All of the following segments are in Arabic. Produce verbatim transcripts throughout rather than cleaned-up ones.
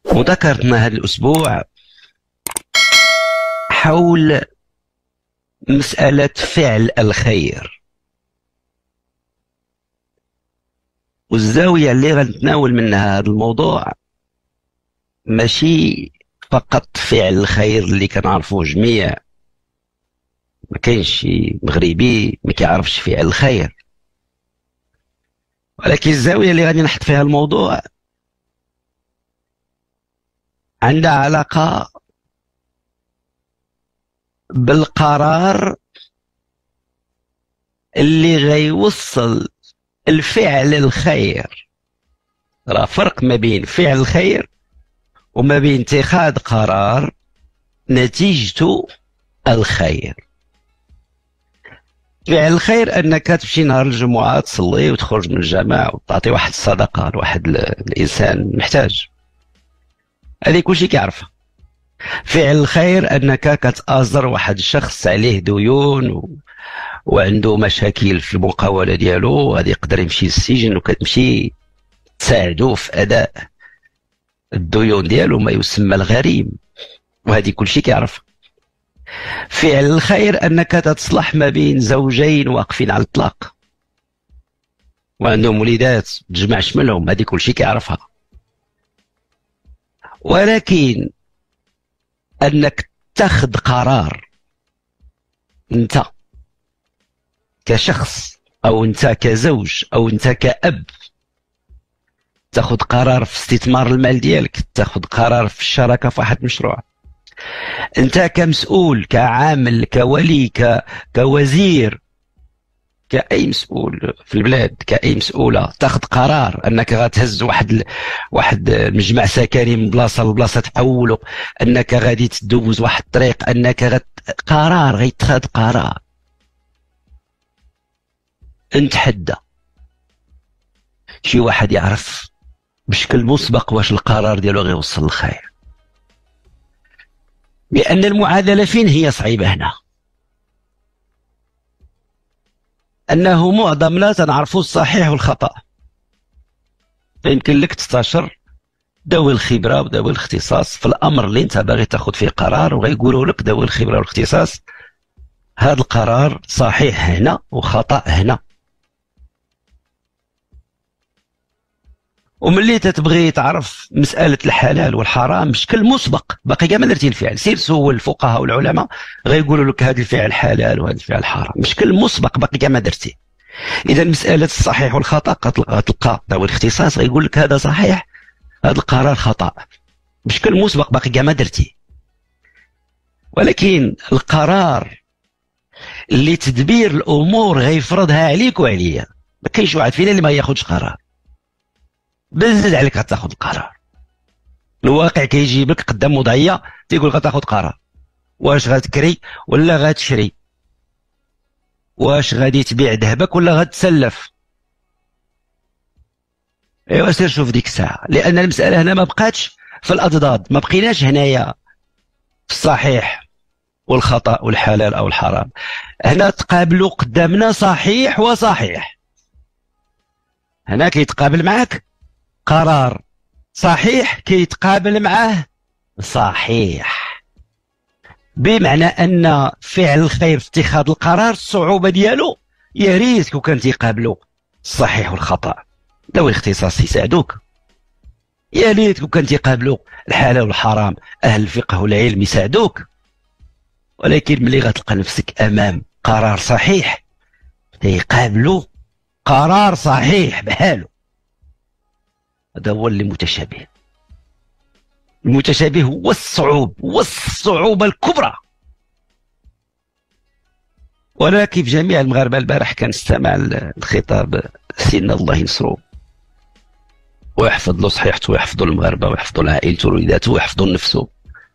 وذكرتنا هذا الأسبوع حول مسألة فعل الخير، والزاوية اللي غنتناول منها هذا الموضوع ماشي فقط فعل الخير اللي كنعرفوه جميع. ما كاينش شي مغربي ما كيعرفش فعل الخير، ولكن الزاوية اللي غادي نحط فيها الموضوع عندها علاقة بالقرار اللي غيوصل الفعل الخير. راه فرق ما بين فعل الخير وما بين اتخاذ قرار نتيجته الخير. فعل الخير انك تمشي نهار الجمعة تصلي وتخرج من الجامع وتعطي واحد الصدقة لواحد الانسان محتاج، هذه كلشي كيعرفها. فعل الخير انك كتآزر واحد الشخص عليه ديون و... وعنده مشاكل في المقاولة ديالو، وغادي يقدر يمشي للسجن، وكتمشي تساعدو في اداء الديون ديالو، ما يسمى الغريم، وهذه كلشي كيعرف. فعل الخير انك تصلح ما بين زوجين واقفين على الطلاق وعندهم وليدات تجمع شملهم، هذه كلشي كيعرفها. ولكن انك تاخذ قرار انت كشخص، او انت كزوج، او انت كأب، تاخذ قرار في استثمار المال ديالك، تاخذ قرار في الشراكه في واحد المشروع، انت كمسؤول، كعامل، كولي، ك... كوزير، كأي مسؤول في البلاد، كأي مسؤولة، تاخذ قرار انك غتهز واحد ال... واحد مجمع سكني من بلاصة لبلاصة تحوله، انك غادي تدوز واحد الطريق، انك غت... قرار غيتخذ قرار. نتحدى شي واحد يعرف بشكل مسبق واش القرار ديالو غيوصل للخير، لأن المعادلة فين هي صعيبة هنا؟ أنه معظمنا تنعرفوا الصحيح والخطأ، فيمكن لك تستشر ذوي الخبرة وذوي الاختصاص في الأمر اللي أنت باغي تاخذ فيه قرار، وغيقولوا لك ذوي الخبرة والاختصاص هذا القرار صحيح هنا وخطأ هنا. وملي تتبغي تعرف مسألة الحلال والحرام بشكل مسبق، باقي كاع ما درتي الفعل، سير سول الفقهاء والعلماء غيقولوا لك هذا الفعل حلال وهذا الفعل حرام، بشكل مسبق باقي كاع ما درتي. إذا مسألة الصحيح والخطأ غتلقى ذوي الاختصاص غيقول لك هذا صحيح هذا القرار خطأ، بشكل مسبق باقي كاع ما درتي. ولكن القرار اللي تدبير الأمور غيفرضها عليك وعليا، ما كاينش واحد فينا اللي ما ياخذش قرار، بزز عليك غتاخذ القرار. الواقع كيجيب لك قدام وضعيه تيقول غتاخذ قرار، واش غتكري ولا غتشري، واش غادي تبيع ذهبك ولا غتسلف. ايوا سير شوف ديك الساعه، لان المساله هنا ما بقاتش في الاضداد، ما بقيناش هنايا في الصحيح والخطا والحلال او الحرام، هنا تقابلوا قدامنا صحيح وصحيح. هنا كيتقابل معك قرار صحيح كيتقابل معه صحيح، بمعنى ان فعل الخير في اتخاذ القرار الصعوبه ديالو يا ريت كون كان تيقابلوا الصحيح والخطا، ذوي الاختصاص يساعدوك، يا ريت كون كان تيقابلوا الحلال والحرام اهل الفقه والعلم يساعدوك. ولكن ملي غتلقى نفسك امام قرار صحيح تيقابلوا قرار صحيح بحاله، هذا هو اللي متشابه. المتشابه هو الصعوب، هو الصعوبة الكبرى. وانا كيف جميع المغاربة البارح كنستمع الخطاب سيدنا الله ينصرو ويحفظ له صحيحته ويحفظ المغاربة ويحفظ عائلته ووليداته ويحفظ نفسه،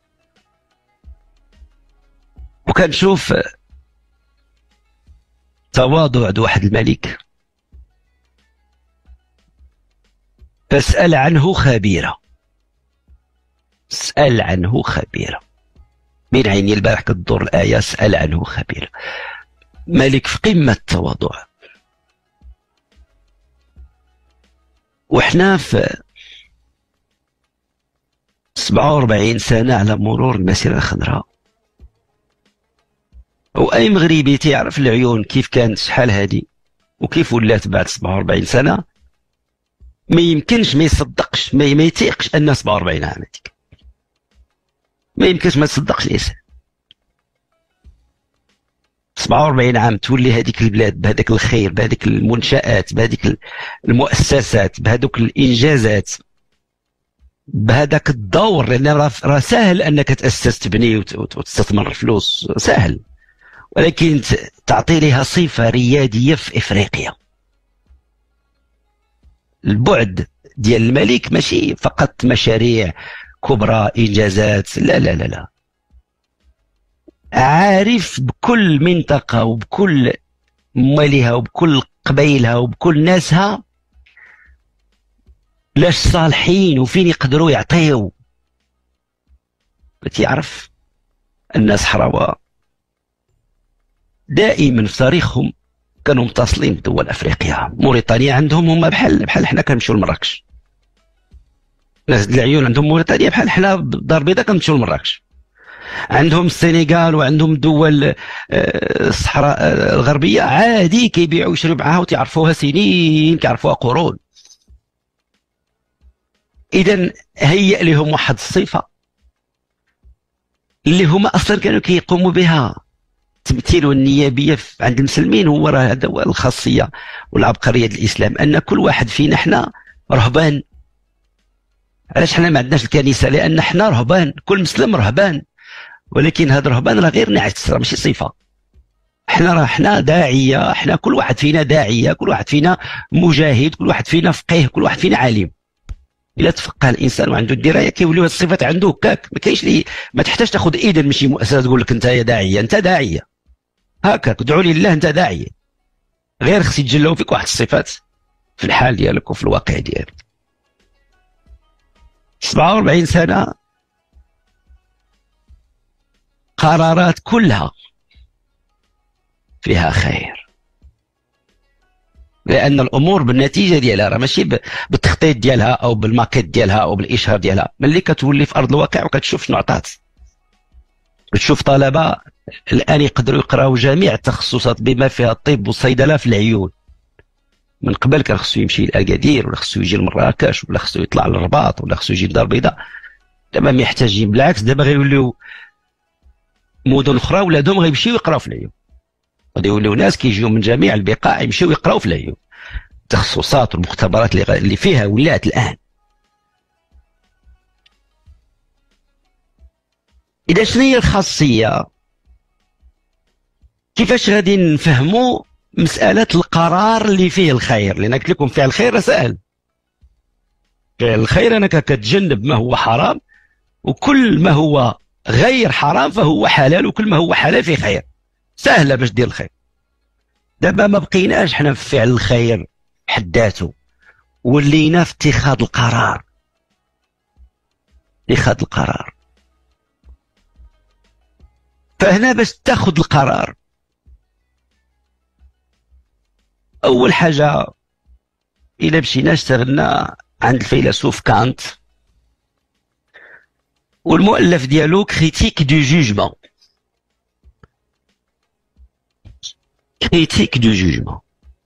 وكنشوف تواضع د واحد الملك فاسأل عنه خبيرة، اسأل عنه خبيرة، من عيني البارح كتدور الآية اسأل عنه خبيرة. ملك في قمة التواضع، وحنا في سبعة وأربعين سنة على مرور المسيرة الخضراء، وأي مغربي تيعرف العيون كيف كانت شحال هادي وكيف ولات بعد سبعة وأربعين سنة ما يمكنش ما يصدقش ما, ما يتيقش أن سبعة وأربعين عام هذيك، ما يمكنش ما تصدقش الإنسان. سبعة وأربعين عام تولي هذيك البلاد بهذاك الخير، بهذيك المنشآت، بهذيك المؤسسات، بهذوك الإنجازات، بهذاك الدور، لأن راه سهل أنك تأسس تبني وتستثمر الفلوس سهل، ولكن تعطي لها صفة ريادية في إفريقيا. البعد ديال الملك ماشي فقط مشاريع كبرى إنجازات، لا لا لا لا، عارف بكل منطقة وبكل مالها وبكل قبائلها وبكل ناسها لاش صالحين وفين يقدروا يعطيو. تيعرف الناس حراوة دائما في تاريخهم كانوا متصلين بدول افريقيا. موريتانيا عندهم هما بحال بحال حنا كنمشيو لمراكش، ناس العيون عندهم موريتانيا بحال حنا بالدار البيضاء كنمشيو لمراكش. عندهم السنغال وعندهم دول الصحراء الغربيه عادي كيبيعوا ويشريو معاها وتيعرفوها سنين، كيعرفوها قرون. اذا هيئ لهم واحد الصفه اللي هما اصلا كانوا كيقوموا بها. التمثيل والنيابيه عند المسلمين هو راه هذا هو الخاصيه والعبقريه ديال الاسلام، ان كل واحد فينا حنا رهبان. علاش حنا ما عندناش الكنيسه؟ لان حنا رهبان، كل مسلم رهبان، ولكن هذا الرهبان راه غير نعت، راه ماشي صفه. حنا راه حنا داعيه، حنا كل واحد فينا داعيه، كل واحد فينا مجاهد، كل واحد فينا فقيه، كل واحد فينا عالم. الا تفقه الانسان وعنده الدرايه كيوليو هاد الصفات عنده هكاك، ما كاينش لي ما تحتاج تاخذ اذن من شي مؤسسه تقول لك انت يا داعيه، انت داعيه هكاك، ادعوا لله انت داعيه، غير خص يتجلاو فيك واحد الصفات في الحال ديالك وفي الواقع ديالك. سبعة وأربعين سنه قرارات كلها فيها خير، لان الامور بالنتيجه ديالها راه ماشي بالتخطيط ديالها او بالماكيت ديالها او بالاشهار ديالها، ملي كتولي في ارض الواقع وكتشوف شنو عطات. تشوف طلبه الان يقدروا يقراو جميع التخصصات بما فيها الطب والصيدله في العيون. من قبل كان خصو يمشي لاكادير، ولا خصو يجي لمراكش، ولا خصو يطلع للرباط، ولا خصو يجي للدار البيضاء. دابا ما يحتاجين، بالعكس دابا غيوليو مدن اخرى ولادهم غيمشيو يقراو في العيون، غادي يوليو ناس كيجيو من جميع البقاع يمشيو يقراو في العيون. التخصصات والمختبرات اللي فيها ولات الان. اذا شنو هي الخاصيه؟ كيفاش غادي نفهموا مساله القرار اللي فيه الخير؟ لان قلت لكم فعل الخير سهل. فعل الخير انك كتجنب ما هو حرام، وكل ما هو غير حرام فهو حلال، وكل ما هو حلال فيه خير. سهله باش دير الخير. دابا ما بقيناش حنا في فعل الخير حد ذاته، ولينا في اتخاذ القرار. اتخاذ القرار. فهنا باش تاخذ القرار، اول حاجه الى مشينا اشتغلنا عند الفيلسوف كانت والمؤلف ديالو كريتيك دو جوجمون. كريتيك دو جوجمون.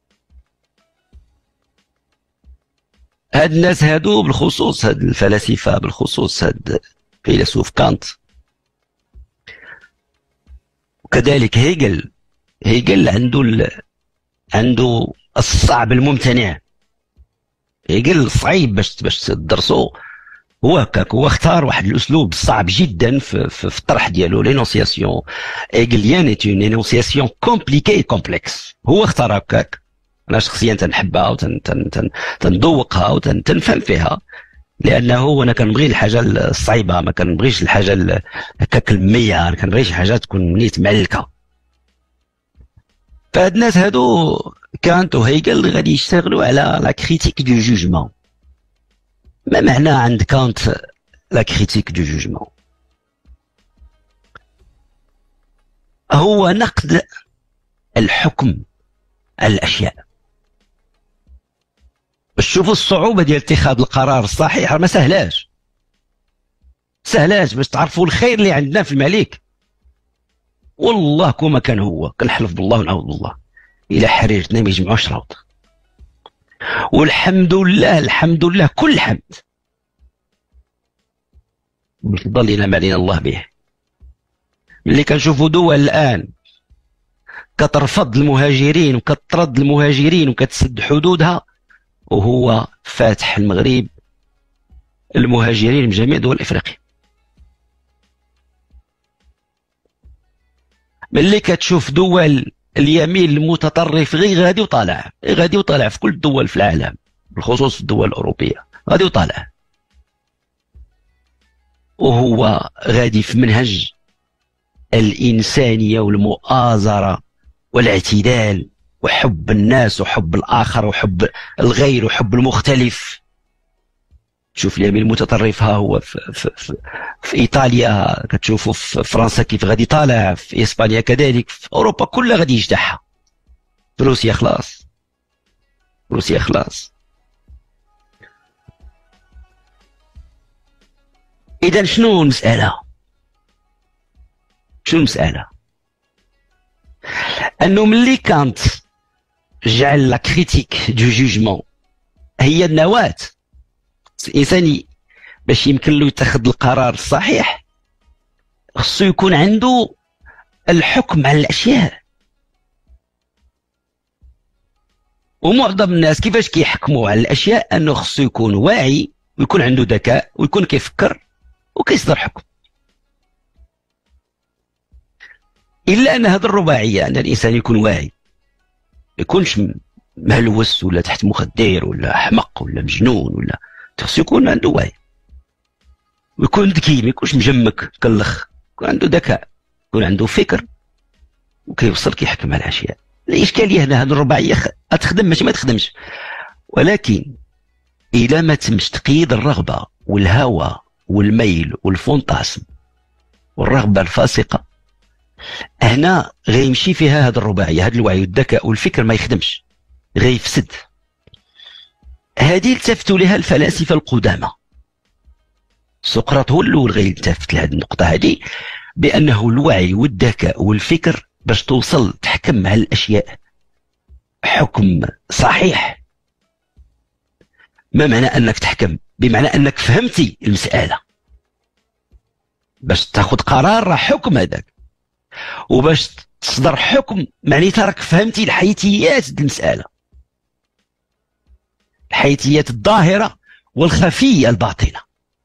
هاد الناس هادو بالخصوص، هاد الفلاسفه بالخصوص، هاد فيلسوف كانت وكذلك هيجل. هيجل عنده ال... عنده الصعب الممتنع. هيجل صعيب باش باش تدرسو. هو هكاك، هو اختار واحد الاسلوب صعب جدا في, في, في الطرح ديالو. لينونسياسيون هيجليان اي اون لينونسياسيون كومبليكي اي كومبلكس. هو اختار هكاك. انا شخصيا تنحبها وتنذوقها وتنفهم فيها، لانه انا كنبغي الحاجه الصعيبه، ما كنبغيش الحاجه هكاك المية، انا كنبغي شي حاجه تكون نيت معلكه. فهاد الناس هادو كانت وهيجل غادي يشتغلوا على لا كريتيك دو جوجمون. ما معنى عند كانت لا كريتيك دو جوجمون؟ هو نقد الحكم على الاشياء. باش تشوفوا الصعوبه ديال اتخاذ القرار الصحيح ما سهلاش. سهلات باش تعرفوا الخير اللي عندنا في الملك. والله كوما كان هو كنحلف بالله ونعوذ بالله الى حريرتنا ما يجمعوش روض. والحمد لله الحمد لله كل الحمد بالفضل الى ما علينا الله به. ملي كنشوفوا دول الان كترفض المهاجرين وكترد المهاجرين وكتسد حدودها، وهو فاتح المغرب المهاجرين من جميع دول افريقيا. ملي كتشوف دول اليمين المتطرف غير غادي وطالع غادي وطالع في كل الدول في العالم بالخصوص الدول الاوروبيه غادي وطالع، وهو غادي في منهج الانسانيه والمؤازره والاعتدال وحب الناس وحب الاخر وحب الغير وحب المختلف. تشوف اليمين المتطرف ها هو في, في, في, في ايطاليا، كتشوفوا في فرنسا كيف غادي طالع، في اسبانيا كذلك، في اوروبا كلها غادي يجدعها. في روسيا خلاص، روسيا خلاص. اذا شنو المساله؟ شنو المساله؟ انه ملي كانت جعل لا كريتيك دو جوجمون هي النواة الانساني باش يمكن له يتخذ القرار الصحيح، خصو يكون عنده الحكم على الاشياء. ومعظم الناس كيفاش كيحكموا على الاشياء؟ انه خصو يكون واعي ويكون عنده ذكاء ويكون كيفكر وكيصدر حكم. الا ان هذه الرباعيه ان الانسان يكون واعي، ما يكونش مهلوس ولا تحت مخدر ولا احمق ولا مجنون، ولا خصو يكون عنده وعي ويكون ذكي، ما يكونش مجمك كلخ، يكون عنده ذكاء، يكون عنده فكر وكيوصل كيحكم على الاشياء. الاشكاليه هنا هذه الرباعيه تخدم ماشي ما تخدمش، ولكن اذا ما تمش تقييد الرغبه والهوى والميل والفونتاسم والرغبه الفاسقه، هنا غيمشي فيها هذه الرباعيه، هذا الوعي والذكاء والفكر ما يخدمش، غيفسد. هذه التفتوا لها الفلاسفه القدامى. سقراط هو الاول غيلتفت لهذه النقطه هذه، بانه الوعي والذكاء والفكر باش توصل تحكم على الاشياء حكم صحيح. ما معنى انك تحكم؟ بمعنى انك فهمتي المساله باش تاخذ قرار راه حكم هذاك، وباش تصدر حكم معناتها راك فهمتي الحيثيات ديال المساله، الحيثيات الظاهره والخفيه الباطنه.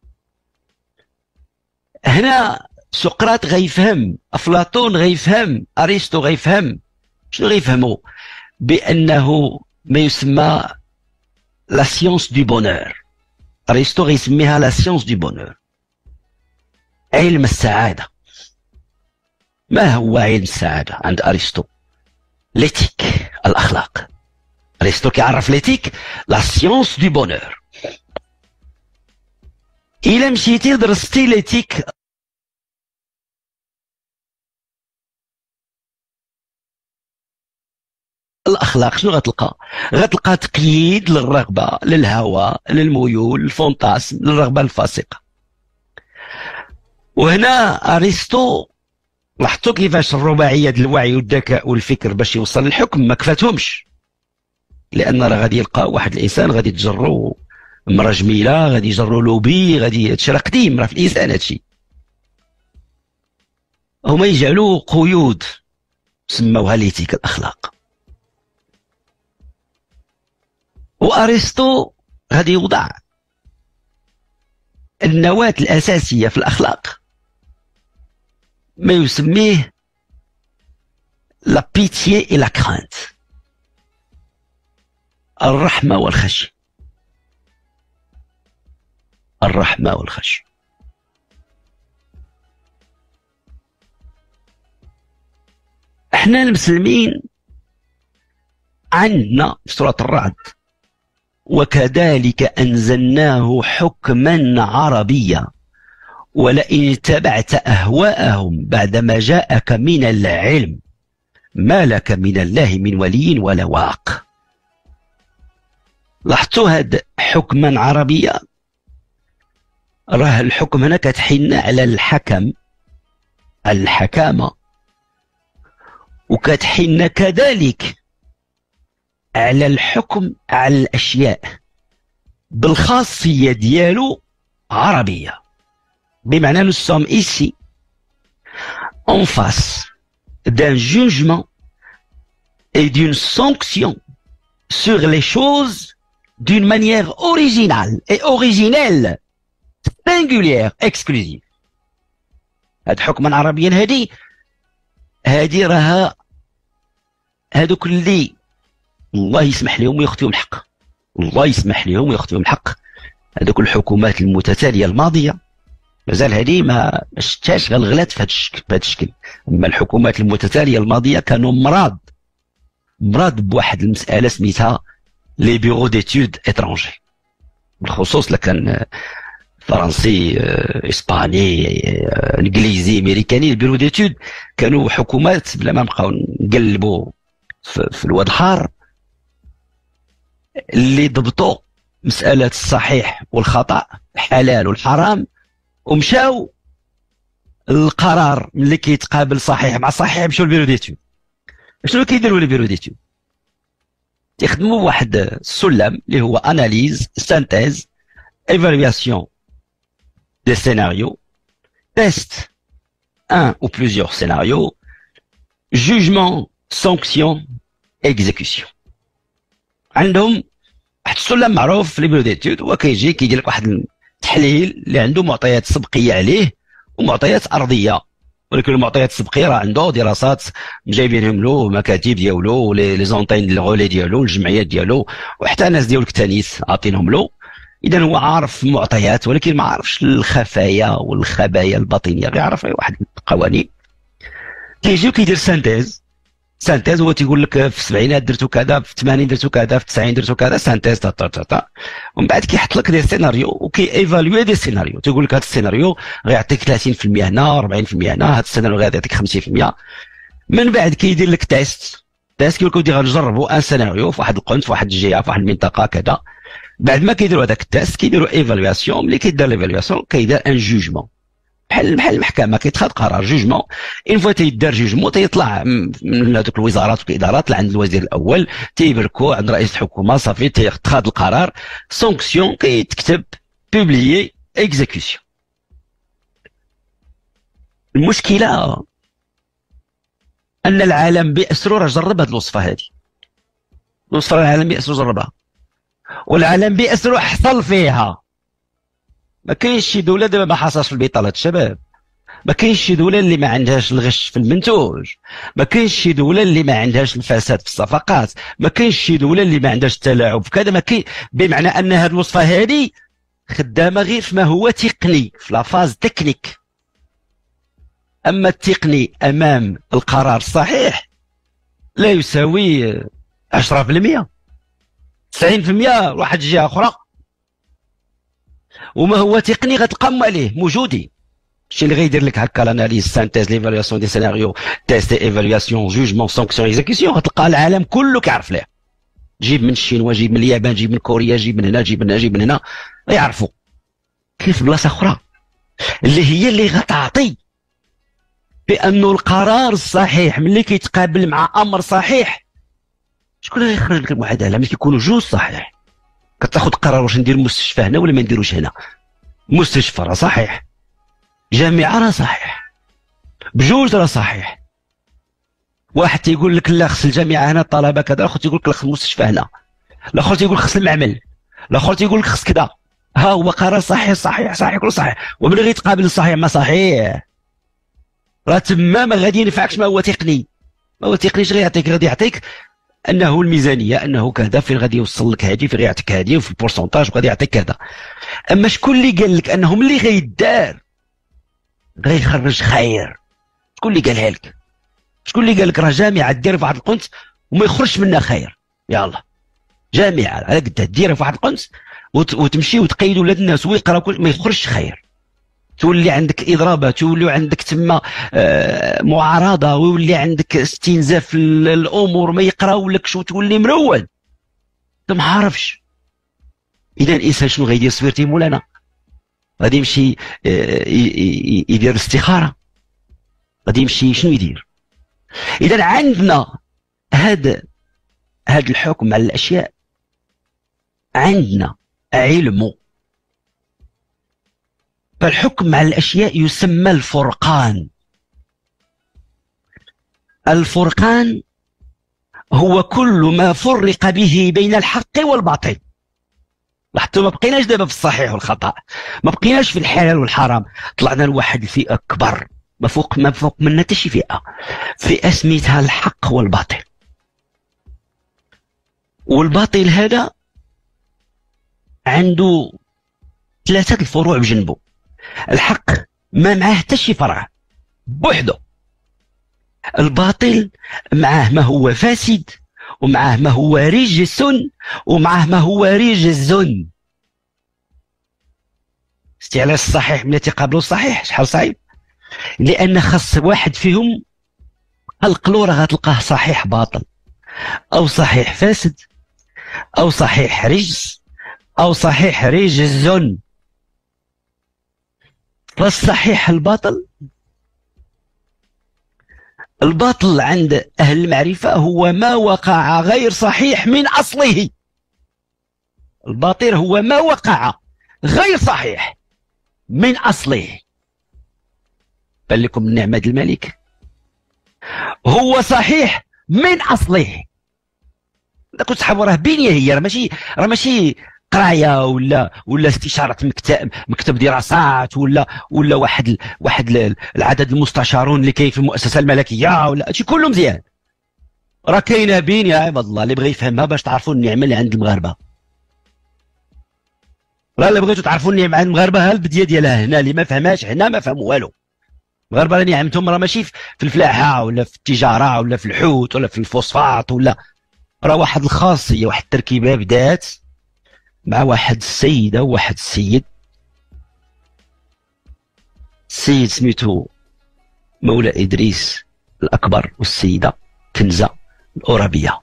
هنا سقراط غيفهم، افلاطون غيفهم، ارسطو غيفهم. شنو غيفهموا؟ بانه ما يسمى لا سيونس دو بونور. ارسطو غيسميها لا سيونس دو بونور، علم السعاده. ما هو علم السعاده عند ارسطو؟ ليتيك، الاخلاق. ارسطو كيعرف ليتيك لا سيونس دو بونور. الا مشيتي درستي ليتيك الاخلاق، شنو غتلقى؟ غتلقى تقييد للرغبه، للهوى، للميول، للفونتاسم، للرغبه الفاسقه. وهنا ارسطو لاحظتوا كيفاش الرباعيه ديال الوعي والذكاء والفكر باش يوصل للحكم ما كفاتهمش، لان راه غادي يلقى واحد الانسان غادي تجرو مرة جميله، غادي يجرو لوبي، غادي هادشي راه قديم، راه في الانسان هادشي. هما يجعلوا قيود سموها ليتيك، الاخلاق. وارسطو غادي يوضع النواة الاساسيه في الاخلاق ما يسميه لا بيتيي اي لا كرانت، الرحمه والخشيه. الرحمه والخشيه. احنا المسلمين عندنا في سوره الرعد وكذلك انزلناه حكما عربيا ولئن اتبعت اهواءهم بعدما جاءك من العلم ما لك من الله من ولي ولا واق. لاحظتوا هذا حكما عربيا، راه الحكم هنا كتحن على الحكم، على الحكامة، وكتحن كذلك على الحكم على الأشياء بالخاصية ديالو عربية. بمعنى nous sommes ici en face d'un jugement et d'une sanction sur les choses d'une manière originale et originelle, singulière, exclusive. هاد حكما عربيا هادي هادي راها هادوك اللي الله يسمح لهم ويخطيهم الحق، الله يسمح لهم ويخطيهم الحق، هادوك الحكومات المتتاليه الماضيه مازال هادي ما شتاش غلغلات في هاد الشكل. اما الحكومات المتتاليه الماضيه كانوا مراد مراد بواحد المساله سميتها لي بيرو ديتود اترونجي، بالخصوص لكان فرنسي، اسباني، انجليزي، امريكاني. البيرو ديتود كانوا حكومات بلا ما نبقاو نقلبوا في, في الواد الحار اللي ضبطوا مساله الصحيح والخطا، الحلال والحرام، ومشاو القرار ملي كيتقابل صحيح مع صحيح مشاو البيرو ديتود. شنو كيديروا لي بيرو ديتود؟ تيخدموا واحد السلم اللي هو اناليز، سانتيز، ايفالواسيون دي سيناريو، تيست ان ou plusieurs scénarios, jugement, sanction, exécution. عندهم واحد السلم معروف في لي بيرو ديتود، هو كيجي كيدير لك واحد التحليل اللي عنده معطيات سبقيه عليه ومعطيات ارضيه، ولكن المعطيات السبقيه راه عنده دراسات جايبينهم له، مكاتب ديالو، لي زونتين ديال الغولي ديالو، الجمعيات ديالو، وحتى ناس ديال الكتانيس عاطينهم له. اذا هو عارف المعطيات ولكن ما عارفش الخفايا والخبايا الباطنيه، غيعرف واحد القوانين. كيجي وكيدير سانتيز. سانتيز هو تيقول لك في السبعينات درتو كذا، في الثمانين درتو كذا، في التسعين درتو كذا، سانتيز تا تا تا تا. ومن بعد كيحط لك دي سيناريو وكي ايفالوي دي سيناريو، تيقول لك هذا السيناريو غيعطيك ثلاثين في المية هنا، أربعين في المية هنا، هذا السيناريو غيعطيك خمسين في المية. من بعد كيدير لك تيست، تيست كيقول لك ودي غنجربوا ان سيناريو في واحد القنت، في واحد الجهه، في واحد المنطقه كذا. بعد ما كيديروا هذاك التيست كيديروا ايفالواسيون، ملي كيدار ليفالواسيون كيدار ان جوجمون، بحال بحال المحكمه كيتخذ قرار جوجمون. اون فوا تيدار جوجمون تيطلع من هذوك الوزارات والادارات لعند الوزير الاول، تيبركو عند رئيس الحكومه، صافي تيتخذ القرار، سونكسيون كيتكتب، بوبليي، اكزيكسيون. المشكله ان العالم باسره راه جرب هذه الوصفه هذه، الوصفه العالم باسره جربها، والعالم باسره حصل فيها. ما كاينش شي دوله دابا ما حصلش في البطاله الشباب، ما كاينش شي دوله اللي ما عندهاش الغش في المنتوج، ما كاينش شي دوله اللي ما عندهاش الفساد في الصفقات، ما كاينش شي دوله اللي ما عندهاش التلاعب في كذا. ما كاين، بمعنى ان هذه الوصفه هذه خدامه غير في ما هو تقني، في لافاز تكنيك. اما التقني امام القرار الصحيح لا يساوي عشرة في المية، تسعين في المية واحد الجهه اخرى. وما هو تقني غتقام عليه موجودين. الشيء اللي غيدير لك هكا الاناليز، سانتيز، ليفالواسيون دي سيناريو، تيست، ايفالواسيون، جوجمون، سانكسيون، اكزيكسيون، غتلقى العالم كله كيعرف ليه. جيب من الشينوا، جيب من اليابان، جيب من كوريا، جيب من هنا، جيب من هنا، جيب من هنا، يعرفوا. كاين في بلاصه اخرى اللي هي اللي غتعطي بانه القرار الصحيح ملي كيتقابل مع امر صحيح، شكون اللي يخرج لك المعادله؟ ملي كيكونوا جوج صحيح، كتاخذ قرار واش ندير مستشفى هنا ولا ما نديروش هنا. مستشفى راه صحيح، جامعه راه صحيح، بجوج راه صحيح. واحد تيقول لك لا خص الجامعه هنا، الطلبه كذا، الاخر تيقول لك لا خص المستشفى هنا، الاخر تيقول لك خص المعمل، الاخر تيقول لك خص كذا. ها هو قرار صحيح صحيح صحيح كل صحيح، وملي غيتقابل الصحيح مع صحيح راه تما ما غادي ينفعكش ما هو تقني. ما هو تقني اش غيعطيك؟ غادي يعطيك انه الميزانيه، انه كذا، فين غادي يوصل لك هذه، فين غيعطيك هذه، وفي البورسونتاج وغادي يعطيك كذا. اما شكون اللي قال لك انه ملي غيدار غيخرج خير؟ شكون اللي قالها لك؟ شكون اللي قال لك راه جامعه دير في واحد القنت وما يخرجش منها خير؟ يلا جامعه على قدها ديرها في واحد القنت وتمشي وتقيد ولاد الناس ويقراو ما يخرجش خير، تولي عندك اضرابات، تولي عندك تما آه معارضه، ويولي عندك استنزاف الامور، ما يقراولكش وتولي مرود انت ما عارفش. اذا الانسان شنو غيدير؟ سويرتي مولانا غادي يمشي يدير الاستخاره، غادي يمشي شنو يدير؟ اذا عندنا هذا هذا الحكم على الاشياء، عندنا علم. فالحكم على الاشياء يسمى الفرقان. الفرقان هو كل ما فرق به بين الحق والباطل. لاحظتوا ما بقيناش دابا في الصحيح والخطا، ما بقيناش في الحلال والحرام، طلعنا لواحد الفئه اكبر، ما فوق ما فوق منا حتى شي فئه، فئه سميتها الحق والباطل. والباطل هذا عنده ثلاثه الفروع بجنبه. الحق ما معاه حتى شي فرع بوحده. الباطل معاه ما هو فاسد، ومعاه ما هو رجس، ومعاه ما هو رجز. استعلاء الصحيح ملي تيقابلوا الصحيح شحال صعيب، لان خاص واحد فيهم القلو راه غتلقاه صحيح باطل، او صحيح فاسد، او صحيح رجس، او صحيح رجز. فالصحيح الباطل، الباطل عند أهل المعرفة هو ما وقع غير صحيح من أصله. الباطل هو ما وقع غير صحيح من أصله. بان لكم من نعمة الملك، هو صحيح من أصله. كنت تحبوا راه بينية هي، راه ماشي راه ماشي قرايه ولا ولا استشاره مكتب مكتب دراسات ولا ولا واحد واحد العدد المستشارون اللي كاين في المؤسسه الملكيه، ولا هادشي كله مزيان. راه كاينه بين يا عباد الله اللي بغى يفهمها باش تعرفوا النعمه اللي عند المغاربه. راه اللي بغيتوا تعرفوا النعمه عند المغاربه ها البديه ديالها هنا، اللي ما فهمهاش هنا ما فهموا والو. المغاربه راه نعمتهم راه ماشي في الفلاحه ولا في التجاره ولا في الحوت ولا في الفوسفات، ولا راه واحد الخاصيه، واحد التركيبه بدات مع واحد السيدة وواحد السيد. السيد سميتو مولاي إدريس الأكبر، والسيدة كنزة الأورابية.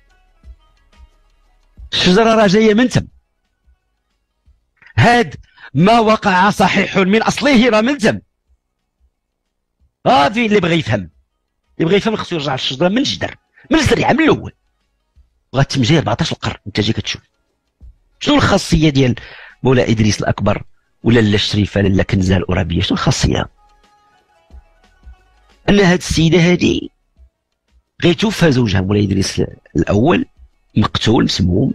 الشجرة راه جاية من تم. هاد ما وقع صحيح من أصله راه من تم. اه فين اللي بغى يفهم، اللي بغى يفهم خصو يرجع للشجرة من الجدر، من الزريعة، من الأول. بغات تمشي أربعطاش القرن أنت جاي كتشوف. شنو الخاصيه ديال مولاي ادريس الاكبر ولا لا الشريفه لا كنزه الاورابيه؟ شنو الخاصيه؟ ان هاد السيده هادي غيتوفى زوجها مولاي ادريس الاول مقتول مسموم،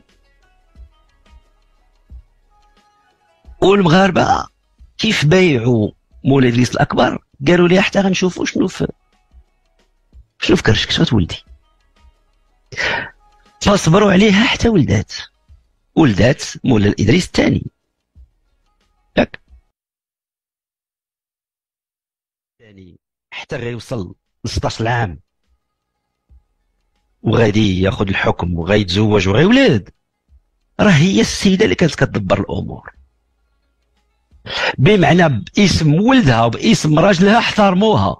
والمغاربه كيف بايعوا مولاي ادريس الاكبر قالوا لي حتى غنشوفوا شنو في شنو في كرشك اش غتولدي. فصبروا عليها حتى ولدات ولدات مولاي إدريس الثاني. ياك الثاني حتى غيوصل ل ستطاش عام وغادي ياخذ الحكم وغيتزوج وغيولد. راه هي السيده اللي كانت كتدبر الامور، بمعنى باسم ولدها وباسم راجلها احترموها.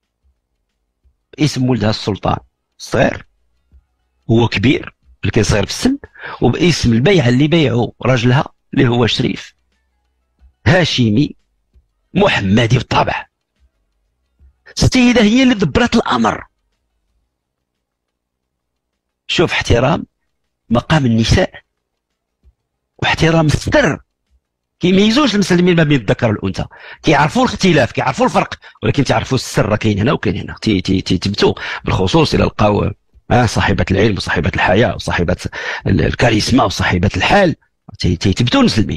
باسم ولدها السلطان الصغير هو كبير اللي كان صغير في السن، وباسم البيعه اللي بيعوا راجلها اللي هو شريف هاشمي محمدي بالطبع. السيده هي اللي دبرت الامر. شوف احترام مقام النساء واحترام السر. كيميزوش المسلمين ما بين الذكر والانثى، كيعرفوا الاختلاف، كيعرفوا الفرق، ولكن تعرفوا السر كاين هنا وكاين هنا. تيثبتوا بالخصوص الى لقاو آه صاحبة العلم وصاحبة الحياة وصاحبة الكاريزما وصاحبة الحال تيثبتوا المسلمين.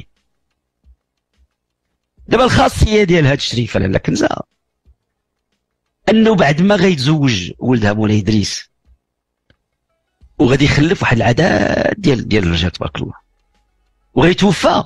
دابا الخاصية ديال هاد الشريفة لاله كنزة انه بعد ما غيتزوج ولدها مولاي ادريس وغادي يخلف واحد العدد ديال ديال الرجال تبارك الله، وغيتوفى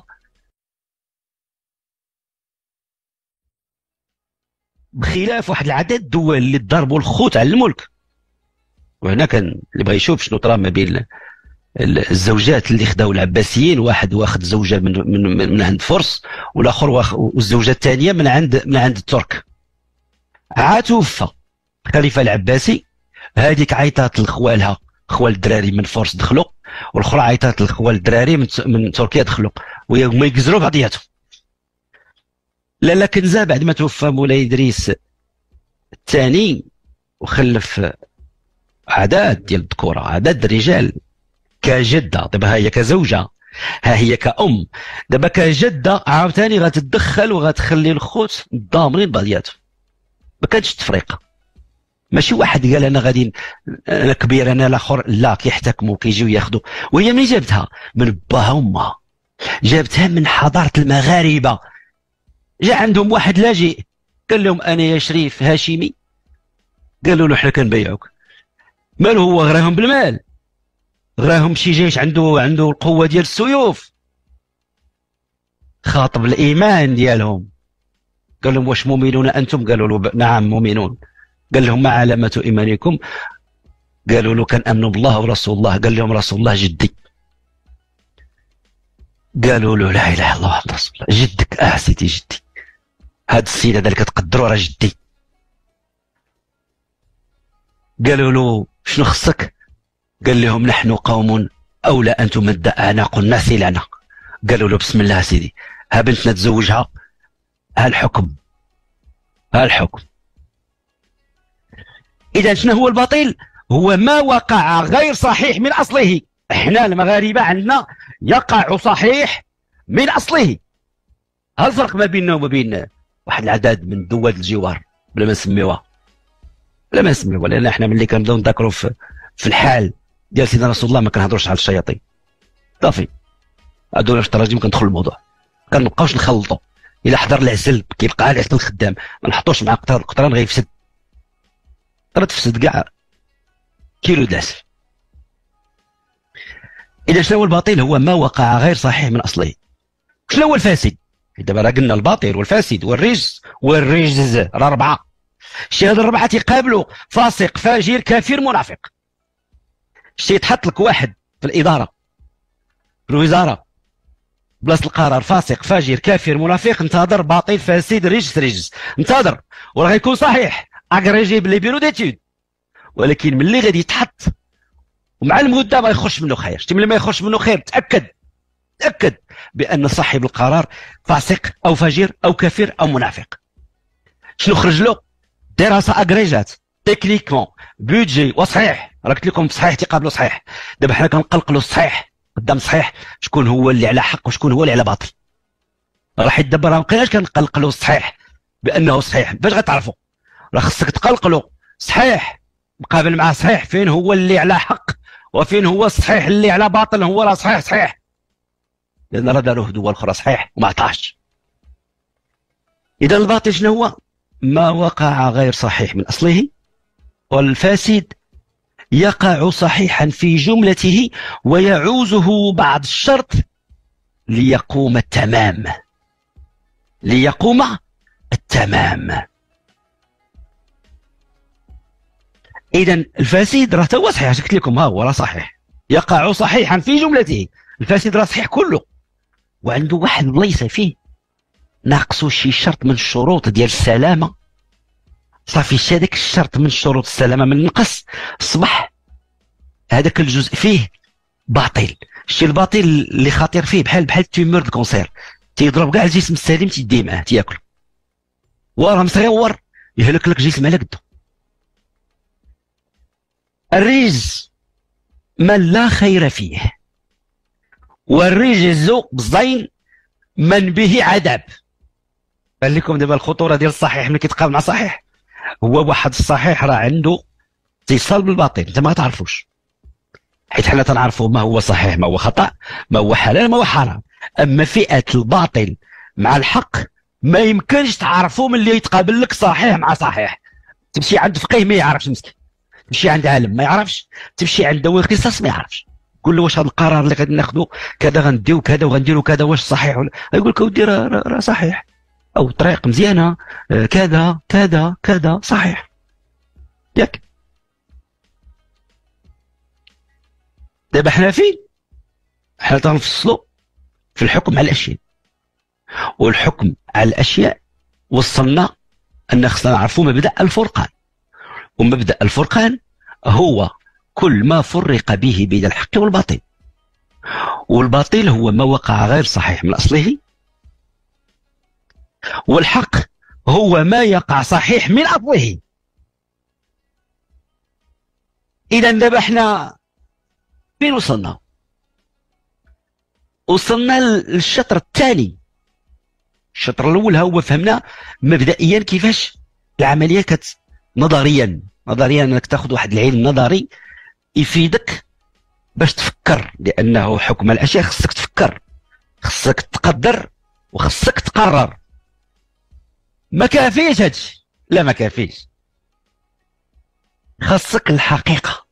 بخلاف واحد العدد الدول اللي ضربوا الخوت على الملك. وهنا كان اللي بغى يشوف شنو طرا ما بين الزوجات اللي خداو العباسيين، واحد واخد زوجه من من من عند فرس والاخر والزوجه الثانيه من عند من عند الترك. عاد توفى الخليفه العباسي، هذيك عيطات لخوالها، خوال الدراري من فرس دخلوا، والاخرى عيطات لخوال الدراري من من تركيا دخلوا، وهما يقزروا بعضياتهم. لا لا كنزة بعد ما توفى مولاي إدريس الثاني وخلف عدد ديال الذكورة، عدد الرجال كجدة. دابا ها هي كزوجة، ها هي كأم، دابا كجدة عاوتاني غتتدخل وغتخلي الخوت ضامنين بعضياتهم. ما كانش تفريق، ماشي واحد قال انا غادي انا كبير انا الاخر، لا كيحتكموا كيجيو ياخذوا. وهي منين جابتها؟ من باها وامها، جابتها من حضاره المغاربه. جا عندهم واحد لاجئ قال لهم انا يا شريف هاشمي، قالوا له حنا كنبيعوك. مالو هو غراهم بالمال، غراهم شي جيش عنده عنده القوه ديال السيوف، خاطب الايمان ديالهم. قال لهم واش مؤمنون انتم؟ قالوا له نعم مؤمنون. قال لهم ما علامه ايمانكم؟ قالوا له كنامنوا بالله ورسول الله. قال لهم رسول الله جدي. قالوا له لا اله الا الله محمد رسول الله. جدك؟ اه سيدي جدي، هاد السيد هذا اللي كتقدروا راه جدي. قالوا له شنو خصك؟ قال لهم نحن قوم اولى ان تمد اعناق الناس لنا. قالوا له بسم الله سيدي، ها بنتنا تزوجها، ها الحكم، ها الحكم. اذا شنو هو الباطل؟ هو ما وقع غير صحيح من اصله. احنا المغاربه عندنا يقع صحيح من اصله. ها الفرق ما بيننا وما بين واحد العدد من دول الجوار بلا ما نسميوها، بلا ما نسميوها، لان احنا ملي كنبداو نذكروا في, في الحال ديال سيدنا رسول الله ما كنهضروش على الشياطين صافي. هادو في التراجم كندخل الموضوع، كنبقاوش نخلطوا. الا حضر العسل كيبقى العسل خدام، ما نحطوش مع قطران، القطران غيفسد، ترى تفسد كاع كيلو د العسل. اذا شنو هو الباطل؟ هو ما وقع غير صحيح من اصله. شنو هو الفاسد؟ دابا راه قلنا الباطل والفاسد والرجس والرجز، راه اربعه. شي هاد الربعه تيقابلوا فاسق فاجر كافر منافق. شي يتحط لك واحد في الاداره في الوزاره بلاصه القرار فاسق فاجر كافر منافق، انتظر باطل فاسد رجس رجس، انتظر وراه غيكون صحيح اغريجي بلي بيرو ديتود، ولكن ملي غادي يتحط ومع المده ما يخرج منه خير. شتي ملي ما يخرج منه خير تاكد تاكد بان صاحب القرار فاسق او فاجر او كافر او منافق. شنو خرج له؟ دراسه اغريجات تكنيكمون بودجي وصحيح. راه قلت لكم صحيح تيقابلوا صحيح. دابا حنا كنقلقلوا الصحيح قدام صحيح، شكون هو اللي على حق وشكون هو اللي على باطل. راه حيت دابا راه مابقيناش كنقلقلوا الصحيح بانه صحيح. باش غتعرفوا؟ راه خصك تقلقلوا صحيح مقابل مع صحيح، فين هو اللي على حق وفين هو الصحيح اللي على باطل. هو راه صحيح صحيح، لان راه داروه دول اخرى صحيح وما عطاش. اذا الباطل شنو هو؟ ما وقع غير صحيح من اصله. والفاسد يقع صحيحا في جملته ويعوزه بعض الشرط ليقوم التمام، ليقوم التمام. اذا الفاسد راه هو صحيح، قلت لكم ها هو راه صحيح، يقع صحيحا في جملته. الفاسد راه صحيح كله وعنده واحد ليس فيه ناقصه شي شرط من الشروط ديال السلامه. صافي شي هذاك الشرط من شروط السلامه من نقص، اصبح هذاك الجزء فيه باطل. الشيء الباطل اللي خطير فيه بحال بحال التيمور الكونسير، تيضرب كاع الجسم السليم تيدي معاه تياكل، وراه مصغور يهلك لك جسم على قده. الرجز من لا خير فيه، والرجز بالزين من به عذاب. قال لكم دابا الخطوره ديال الصحيح ملي كيتقابل مع صحيح، هو واحد الصحيح راه عنده اتصال بالباطل انت ما تعرفوش، حيت حنا تنعرفوا ما هو صحيح ما هو خطا، ما هو حلال ما هو حرام. اما فئه الباطل مع الحق ما يمكنش تعرفوا ملي يتقابل لك صحيح مع صحيح. تمشي عند فقيه ما يعرفش مسكين، تمشي عند عالم ما يعرفش، تمشي عند ذوي القصص ما يعرفش. قول له واش هذا القرار اللي غادي ناخذه كذا غنديو كذا وغنديروا كذا واش صحيح ولا؟ يقول لك اودي راه راه صحيح، او طريق مزيانه كذا كذا كذا صحيح. ياك دابا حنا فين؟ حنا تنفصلوا في الحكم على الاشياء، والحكم على الاشياء وصلنا ان خصنا نعرفوا مبدا الفرقان. ومبدا الفرقان هو كل ما فرق به بين الحق والباطل. والباطل هو ما وقع غير صحيح من اصله والحق هو ما يقع صحيح من أصله. إذا دابا حنا فين وصلنا؟ وصلنا للشطر الثاني. الشطر الأول هو فهمنا مبدئيا كيفاش العملية كت نظريا نظريا انك تاخذ واحد العلم نظري يفيدك باش تفكر، لانه حكم الاشياء خصك تفكر، خصك تقدر وخصك تقرر. ما كافيش هادشي، لا ما كافيش، خصك الحقيقه.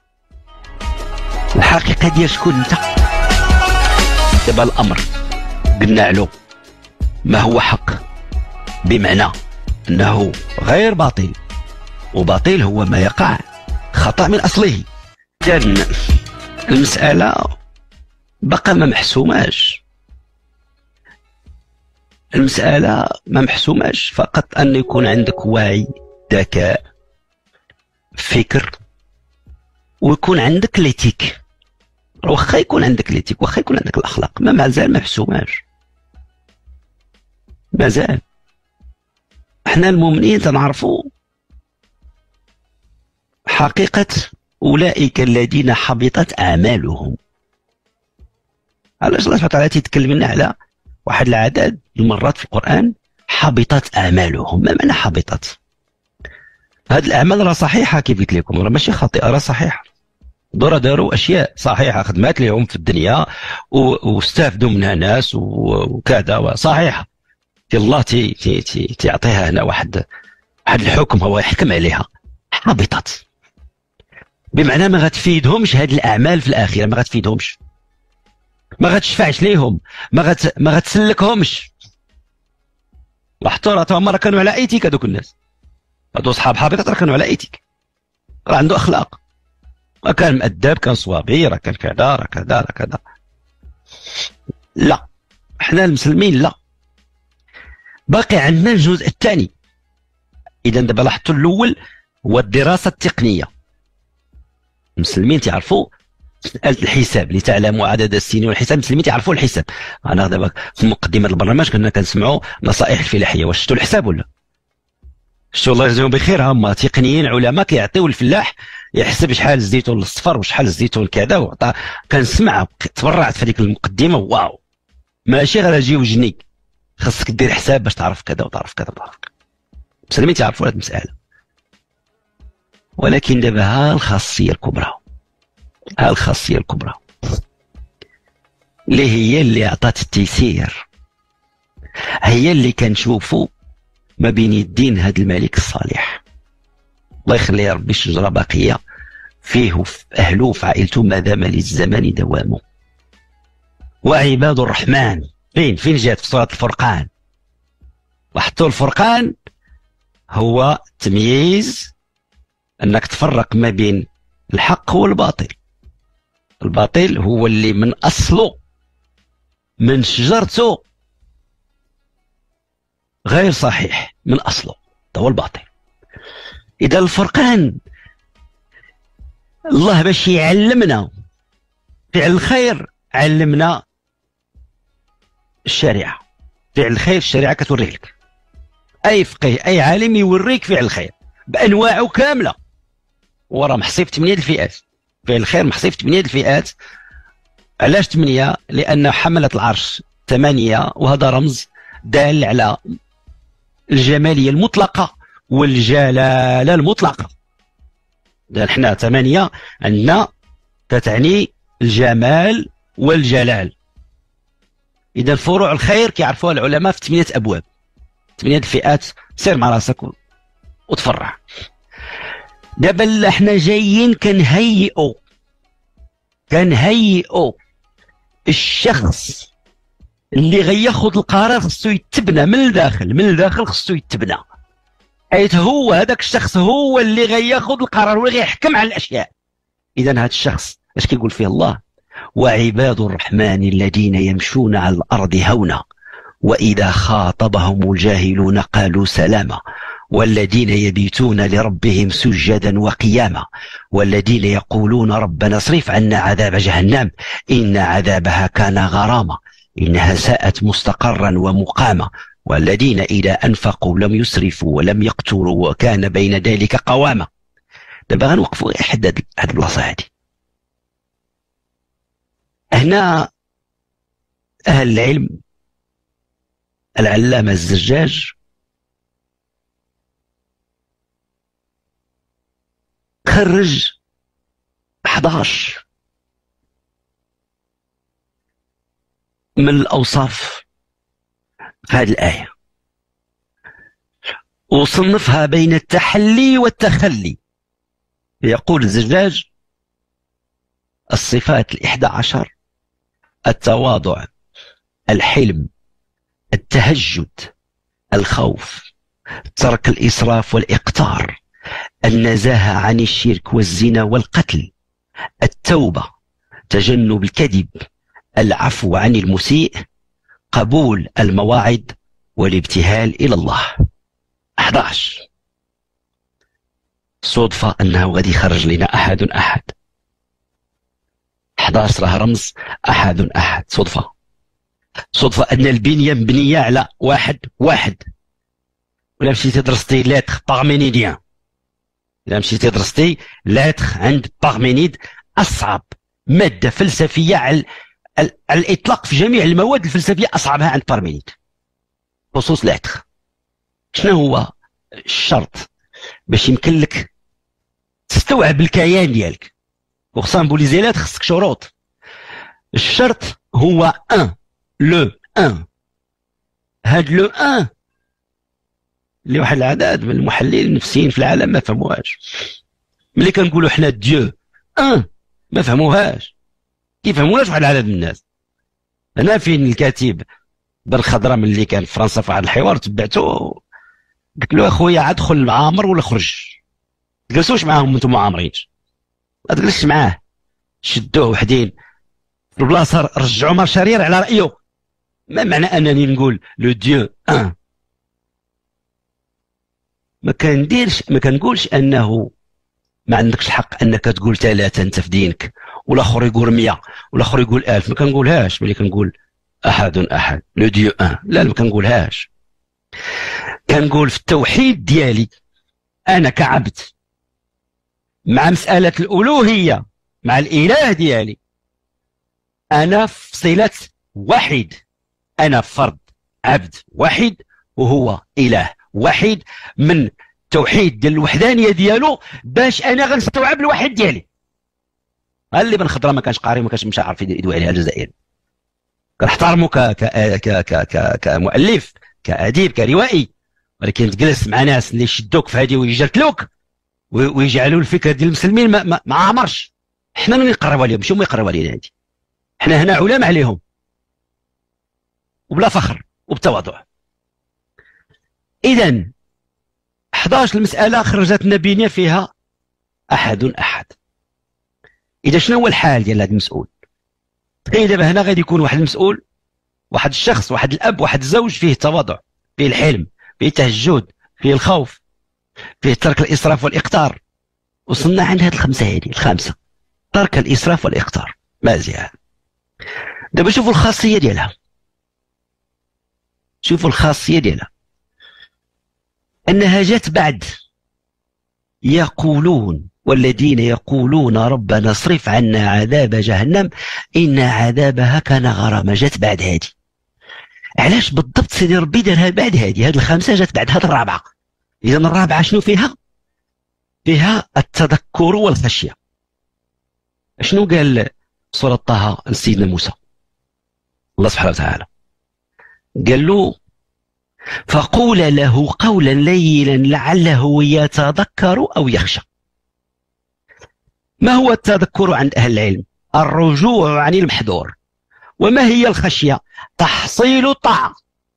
الحقيقه ديال شكون انت؟ دابا الامر قلنا له ما هو حق، بمعنى انه غير باطل، وباطل هو ما يقع خطأ من اصله. كان المسألة بقى ما محسوماش، المسألة ما محسوماش، فقط أن يكون عندك وعي، ذكاء، فكر، ويكون عندك ليتيك. واخا يكون عندك ليتيك، واخا يكون عندك الأخلاق، ما مازال ما محسوماش، مازال. احنا المؤمنين تنعرفوا حقيقة أولئك الذين حبطت أعمالهم. علاش الله سبحانه وتعالى تيتكلم لنا على واحد العدد المرات في القرآن حبطت أعمالهم؟ ما معنى حبطت؟ هاد الأعمال راه صحيحة كيف قلت لكم، راه ماشي خاطئة، راه صحيحة. دورا داروا أشياء صحيحة خدمات لهم في الدنيا واستافدوا منها ناس وكذا، صحيحة. الله تي تي تي تيعطيها هنا واحد واحد الحكم هو يحكم عليها. حبطت بمعنى ما غتفيدهمش هاد الاعمال في الاخره، ما غتفيدهمش، ما غتشفعش ليهم، ما غت ما غتسلكهمش. لاحظتوا راه هما كانوا على ايتيك، هذوك الناس هادو صحاب حبيطات راه كانوا على ايتيك، راه عنده اخلاق، راه كان مؤدب، كان صوابي، راه كان كذا راه كذا راه كذا. لا، احنا المسلمين لا، باقي عندنا الجزء الثاني. اذا دابا لاحظتوا الاول هو الدراسه التقنيه. المسلمين تعرفوا مسألة الحساب، لتعلموا عدد السنين والحساب. المسلمين تعرفوا الحساب. انا دابا في مقدمه البرنامج كنا كنسمعوا نصائح الفلاحيه، واش شفتوا الحساب ولا؟ شفتوا الله يجزيهم بخير، هما تقنيين علماء كيعطيو الفلاح يحسب شحال الزيتون الصفر وشحال الزيتون كذا، وعطا كنسمع تبرعت في هذيك المقدمه. واو، ماشي غير اجي وجنيك، خاصك دير حساب باش تعرف كذا وتعرف كذا وتعرف كذا. المسلمين تعرفوا هذه المساله. ولكن دابا ها الخاصيه الكبرى، ها الخاصيه الكبرى اللي هي اللي عطات التيسير، هي اللي كنشوفوا ما بين يدين هذا الملك الصالح، الله يخليه ربي الشجره باقيه فيه وفي اهله وفي عائلته ما دام للزمان دوامه. وعباد الرحمن فين فين جات في سوره الفرقان؟ لاحظتوا الفرقان هو تمييز، انك تفرق ما بين الحق والباطل. الباطل هو اللي من اصله من شجرته غير صحيح، من اصله هو الباطل. اذا الفرقان الله باش يعلمنا فعل الخير، علمنا الشريعه. فعل الخير الشريعه كتوريه لك، اي فقيه اي عالم يوريك فعل الخير بانواعه كامله، وراه محصي في ثمانية الفئات. فعل الخير محصي في ثمانية الفئات. علاش ثمانية؟ لان حمله العرش ثمانيه، وهذا رمز دال على الجماليه المطلقه والجلاله المطلقه. اذا حنا ثمانيه عندنا تتعني الجمال والجلال. اذا فروع الخير كيعرفوها العلماء في ثمانيه ابواب، ثمانيه الفئات. سير مع راسك وتفرع. دابا احنا جايين كنهيئوا كنهيئوا الشخص اللي غياخذ القرار، خصو يتبنى من الداخل، من الداخل خصو يتبنى، حيث هو هذاك الشخص هو اللي غياخذ القرار وغيحكم على الاشياء. اذا هذا الشخص اش كيقول فيه الله؟ وعباد الرحمن الذين يمشون على الارض هونا واذا خاطبهم الجاهلون قالوا سلاما والذين يبيتون لربهم سجدا وقياما والذين يقولون ربنا اصرف عنا عذاب جهنم إن عذابها كان غراما إنها ساءت مستقرا ومقاما والذين إذا أنفقوا لم يسرفوا ولم يقتروا وكان بين ذلك قوامة. دابا غنوقفوا حد هاد البلاصة هادي. هنا أهل العلم العلامة الزجاج خرج أحد من الأوصاف في هذه الآية، وصنفها بين التحلي والتخلي. يقول الزجاج: الصفات الإحدى عشر: التواضع، الحلم، التهجد، الخوف، ترك الإسراف والإقتار، النزاهة عن الشرك والزنا والقتل، التوبة، تجنب الكذب، العفو عن المسيء، قبول المواعظ، والابتهال إلى الله. أحد عشر. صدفة أنه غادي يخرج لنا أحد أحد. أحد عشر راه رمز أحد أحد. صدفة صدفة أن البنية مبنية على واحد واحد. ولا مشيتي درستي لاتر بارمينيديان، إلا مشيتي درستي لاتر عند بارمينيد، أصعب مادة فلسفية على الإطلاق في جميع المواد الفلسفية، أصعبها عند بارمينيد خصوص لاتر. شنو هو الشرط باش يمكن لك تستوعب الكيان ديالك؟ وخصوصا بوليزي لاتر خصك شروط. الشرط هو ان، لو ان. هاد لو ان اللي واحد العدد من المحللين النفسيين في العالم ما فهموهاش. ملي كنقولوا حنا ديو ان ما فهموهاش، كيفهموهاش واحد العدد من الناس. هنا فين الكاتب بن خضرة ملي كان في فرنسا في واحد الحوار تبعته، قلت له اخويا عاد دخل المعامر ولا خرج، تجلسوش معاهم انتم معامرين، ما تجلسش معاه، شدوه وحدين في البلاصه، رجعوا عمر شرير على رايه. ما معنى انني نقول لو ديو ان؟ ما كنديرش ما كنقولش انه ما عندكش الحق انك تقول ثلاثه انت في دينك، والاخر يقول مية، والاخر يقول ألف. ما كنقولهاش ملي كنقول احد احد لو ديو ان، لا ما كنقولهاش. كنقول في التوحيد ديالي انا كعبد مع مساله الالوهيه مع الاله ديالي، انا في صله واحد، انا فرد عبد واحد وهو اله واحد، من توحيد ديال الوحدانيه ديالو باش انا غنستوعب الواحد ديالي. اللي بن خضره ما كانش قاري وما كانش مش عارف يدوي عليها الجزائري، كنحترمو ك ك ك ك ك كمؤلف كاديب كروائي، ولكن تجلس مع ناس اللي يشدوك في هذه ويجرتلوك ويجعلوا الفكره ديال المسلمين ما, ما, ما عمرش. حنا من نقربوا عليهم، ماشي هما يقربوا علينا. هذه حنا هنا علماء عليهم وبلا فخر وبتواضع. اذا أحد عشر المساله خرجت لنا بينيه فيها احد احد. اذا شنو هو الحال ديال هذا المسؤول؟ تخيل دابا هنا غادي يكون واحد المسؤول، واحد الشخص، واحد الاب، واحد الزوج، فيه التواضع، فيه الحلم، فيه التهجد، فيه الخوف، فيه ترك الاسراف والاقتار. وصلنا عند هاد الخمسه، هذه الخامسه، ترك الاسراف والاقتار. مزيان. دابا شوفوا الخاصيه ديالها، شوفوا الخاصيه ديالها انها جات بعد يقولون والذين يقولون ربنا اصرف عنا عذاب جهنم ان عذابها كان غراما. جات بعد هذه. علاش بالضبط سيدي ربي دارها بعد هذه؟ هذه الخامسه جات بعد هذه الرابعه. اذا الرابعه شنو فيها؟ فيها التذكر والخشيه. شنو قال سوره طه لسيدنا موسى الله سبحانه وتعالى؟ قال له فقول له قولا لينا لعله يتذكر او يخشى. ما هو التذكر عند اهل العلم؟ الرجوع عن المحظور. وما هي الخشيه؟ تحصيل الطاعه.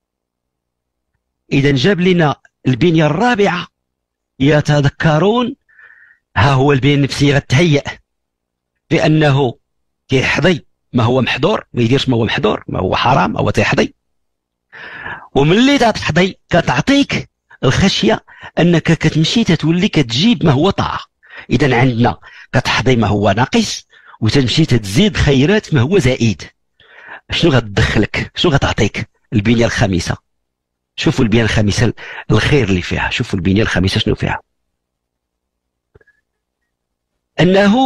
اذا جاب لنا البنيه الرابعه يتذكرون. ها هو البنيه النفسيه غتهيأ بانه كيحظي ما هو محظور، ما يديرش ما هو محظور، ما هو حرام هو تيحظي. وملي تحظي كتعطيك الخشيه انك كتمشي تتولي كتجيب ما هو طاعه. اذا عندنا كتحظي ما هو ناقص وتمشي تزيد خيرات ما هو زائد. شنو غتدخلك؟ شنو غتعطيك البنيه الخامسه؟ شوفوا البنيه الخامسه الخير اللي فيها، شوفوا البنيه الخامسه شنو فيها، انه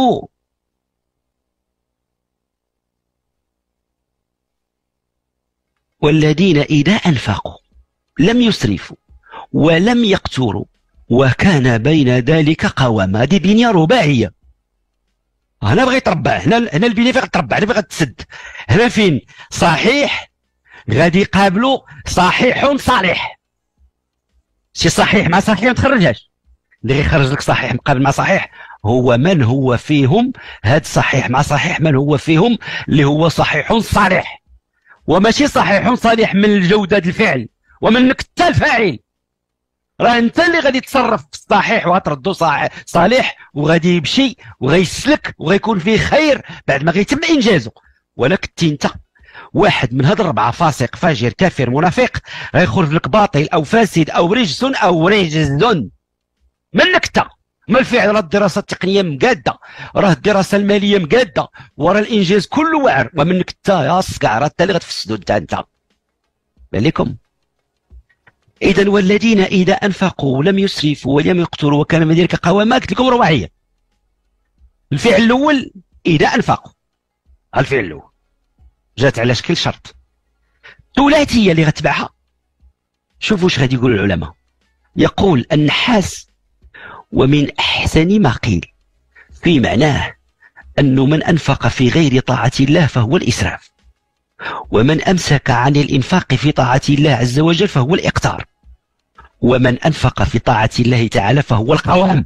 والذين اذا انفقوا لم يسرفوا ولم يقتروا وكان بين ذلك قواما. هذه بنيه رباعيه. هنا بغي يتربع، هنا هنا البنيه فين غتربع، هنا فين غتسد. هنا فين صحيح غادي يقابلوا صحيح صالح. شي صحيح مع صحيح ما تخرجهاش. اللي غيخرج لك صحيح مقابل مع صحيح هو من هو فيهم هاد صحيح مع صحيح، من هو فيهم اللي هو صحيح صالح، وماشي صحيح صالح من الجوده الفعل ومنك انت الفاعل. راه انت اللي غادي تصرف في الصحيح وغتردو صالح وغادي يمشي وغيسلك وغيكون فيه خير بعد ما غيتم انجازه. ولا كنتي انت واحد من هاد الربعه فاسق فاجر كافر منافق غيخرج لك باطل او فاسد او رجس او رجز منك انت. ما الفعل؟ راه الدراسه التقنيه مقاده، راه الدراسه الماليه مقاده، وراه الانجاز كله واعر، ومنك انت يا صقع راه انت اللي غتفسدو انت انت عليكم. اذا والذين اذا انفقوا لم يسرفوا ولم يقتروا وكان من ذلك قواما. قلت لكم رباعيه. الفعل الاول اذا انفقوا، الفعل الاول جات على شكل شرط. الثلاثيه اللي غتبعها شوفوا واش غادي يقول العلماء. يقول النحاس ومن احسن ما قيل في معناه انه من انفق في غير طاعه الله فهو الاسراف، ومن امسك عن الانفاق في طاعه الله عز وجل فهو الاقتار، ومن انفق في طاعه الله تعالى فهو القوام.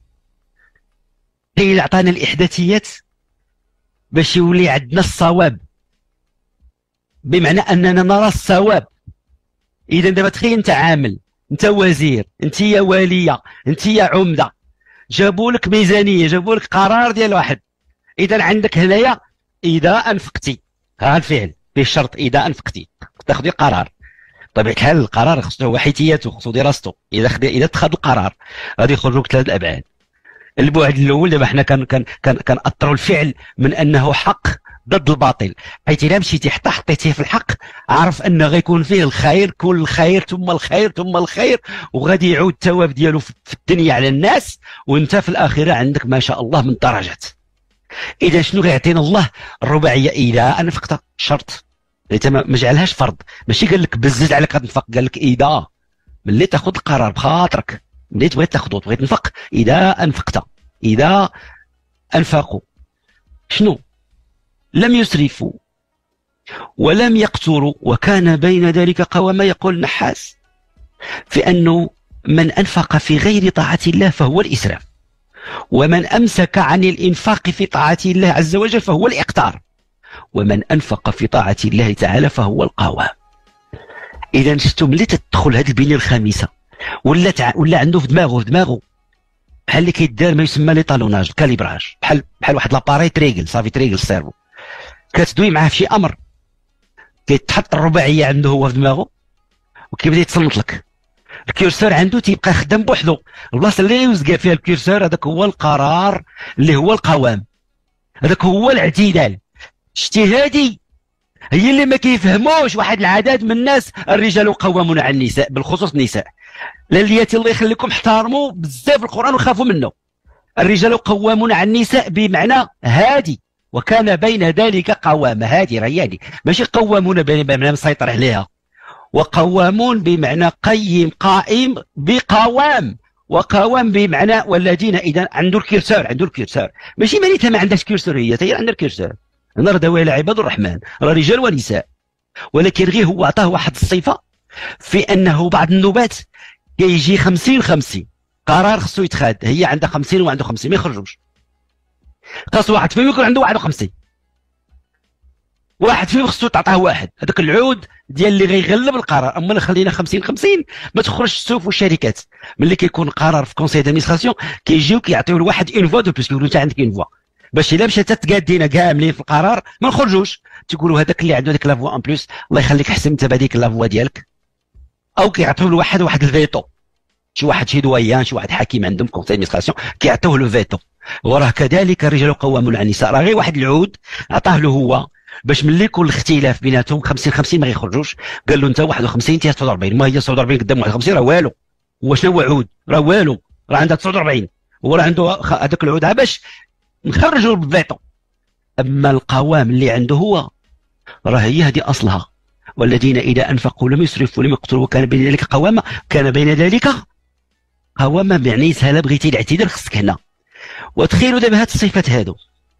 قيل اعطانا الاحداثيات باش يولي عندنا الصواب، بمعنى اننا نرى الصواب. اذا دابا تخيل انت عامل، انت وزير، انت يا واليه، انت يا عمده، جابوا لك ميزانيه، جابوا لك قرار ديال واحد. اذا عندك هنايا اذا انفقتي، ها الفعل فيه شرط اذا انفقتي تاخذي قرار. بطبيعه الحال القرار خصو هو حيتياته، خصو دراسته. اذا خد... اذا اتخذ القرار غادي يخرجوا لك ثلاث الابعاد. البعد الاول دابا حنا كان كان كان كنأطروا الفعل من انه حق ضد الباطل، حيت الا مشيتي حتى حطيتيه في الحق عرف ان غيكون فيه الخير، كل الخير ثم الخير ثم الخير، وغادي يعود الثواب ديالو في الدنيا على الناس، وانت في الاخره عندك ما شاء الله من درجات. اذا شنو غيعطينا الله؟ الرباعيه اذا انفقت شرط، انت ما جعلهاش فرض، ماشي قال لك بزز عليك غتنفق، قال لك اذا ملي تاخذ القرار بخاطرك، ملي تبغي تاخذو تبغي تنفق اذا انفقت. اذا انفقوا شنو؟ لم يسرفوا ولم يقتروا وكان بين ذلك قواما. يقول النحاس في انه من انفق في غير طاعه الله فهو الاسراف، ومن امسك عن الانفاق في طاعه الله عز وجل فهو الاقتار، ومن انفق في طاعه الله تعالى فهو القوام. اذا شفتوا ملي تدخل هذه البنيه الخامسه ولا تع... ولا عنده في دماغه في دماغه بحال اللي كيدار ما يسمى لي طالوناج، الكاليبراج، بحال بحال واحد لاباري تريغل، صافي تريغل السيرفو، كتدوي معاه في شي امر، كيتحط الرباعيه عنده هو في دماغه وكيبدا يتصنت لك. الكيرسور عنده تيبقى خدام بوحدو، البلاصه اللي يوزق فيها الكيرسور هذاك هو القرار اللي هو القوام، هذاك هو الاعتدال. شتي هادي هي اللي ما كيفهموش واحد العدد من الناس. الرجال قوامون على النساء، بالخصوص النساء للياتي الله يخليكم احترموا بزاف القران وخافوا منه. الرجال قوامون على النساء بمعنى هادي، وكان بين ذلك قوام. هادي رياني ماشي قوامون بمعنى مسيطر عليها، وقوامون بمعنى قيم قائم بقوام، وقوام بمعنى والذين اذا عنده الكرسور، عنده الكرسور ماشي معناتها ما عندهاش كرسور، هي هي عندها الكرسور. انا راه داوي على عباد الرحمن، راه رجال ونساء، ولكن غير هو عطاه واحد الصفه في انه بعض النوبات كيجي خمسين خمسين قرار خصو يتخاد، هي عندها خمسين وعنده خمسين ما يخرجوش. خاص واحد فيهم يكون عنده واحد وخمسين، واحد فيهم خصو تعطاه واحد، هذاك العود ديال اللي غيغلب القرار. اما خلينا خمسين خمسين ما تخرجش السوق والشركات. ملي كيكون قرار في كونسيل دادمينستراسيون كيجيو كيعطيو لواحد اون فوا دو بلوس، كيقولوا انت عندك اون فوا، باش الا مشات تقادينا كاملين في القرار ما نخرجوش. تيقولوا هذاك اللي عنده ديك لا فوا ان بلوس الله يخليك حسن انت بهذيك لا فوا ديالك، او كيعطيو لواحد واحد الفيتو، شي واحد شي دويان شي واحد حكيم عندهم في كونسيل دادمينستراسيون كيعطيوه لو فيتو. وراه كذلك الرجال قوامون على النساء، راه غير واحد العود عطاه له هو باش ملي يكون الاختلاف بيناتهم خمسين خمسين ما غيخرجوش. قال له انت واحد وخمسين انت تسعة وأربعين، ما هي تسعة وأربعين قدام واحد وخمسين راه والو. هو شنو هو عود؟ راه والو، راه عندها تسعة وأربعين، هو راه عنده هذاك العود باش نخرجوا بالفيتو. اما القوام اللي عنده هو راه هي هذه اصلها، والذين اذا انفقوا لم يسرفوا ولم يقتروا وكان بين ذلك قواما. كان بين ذلك قواما يعني سهله بغيتي الاعتدال خصك هنا. وتخيلوا دابا هاد الصفات هادو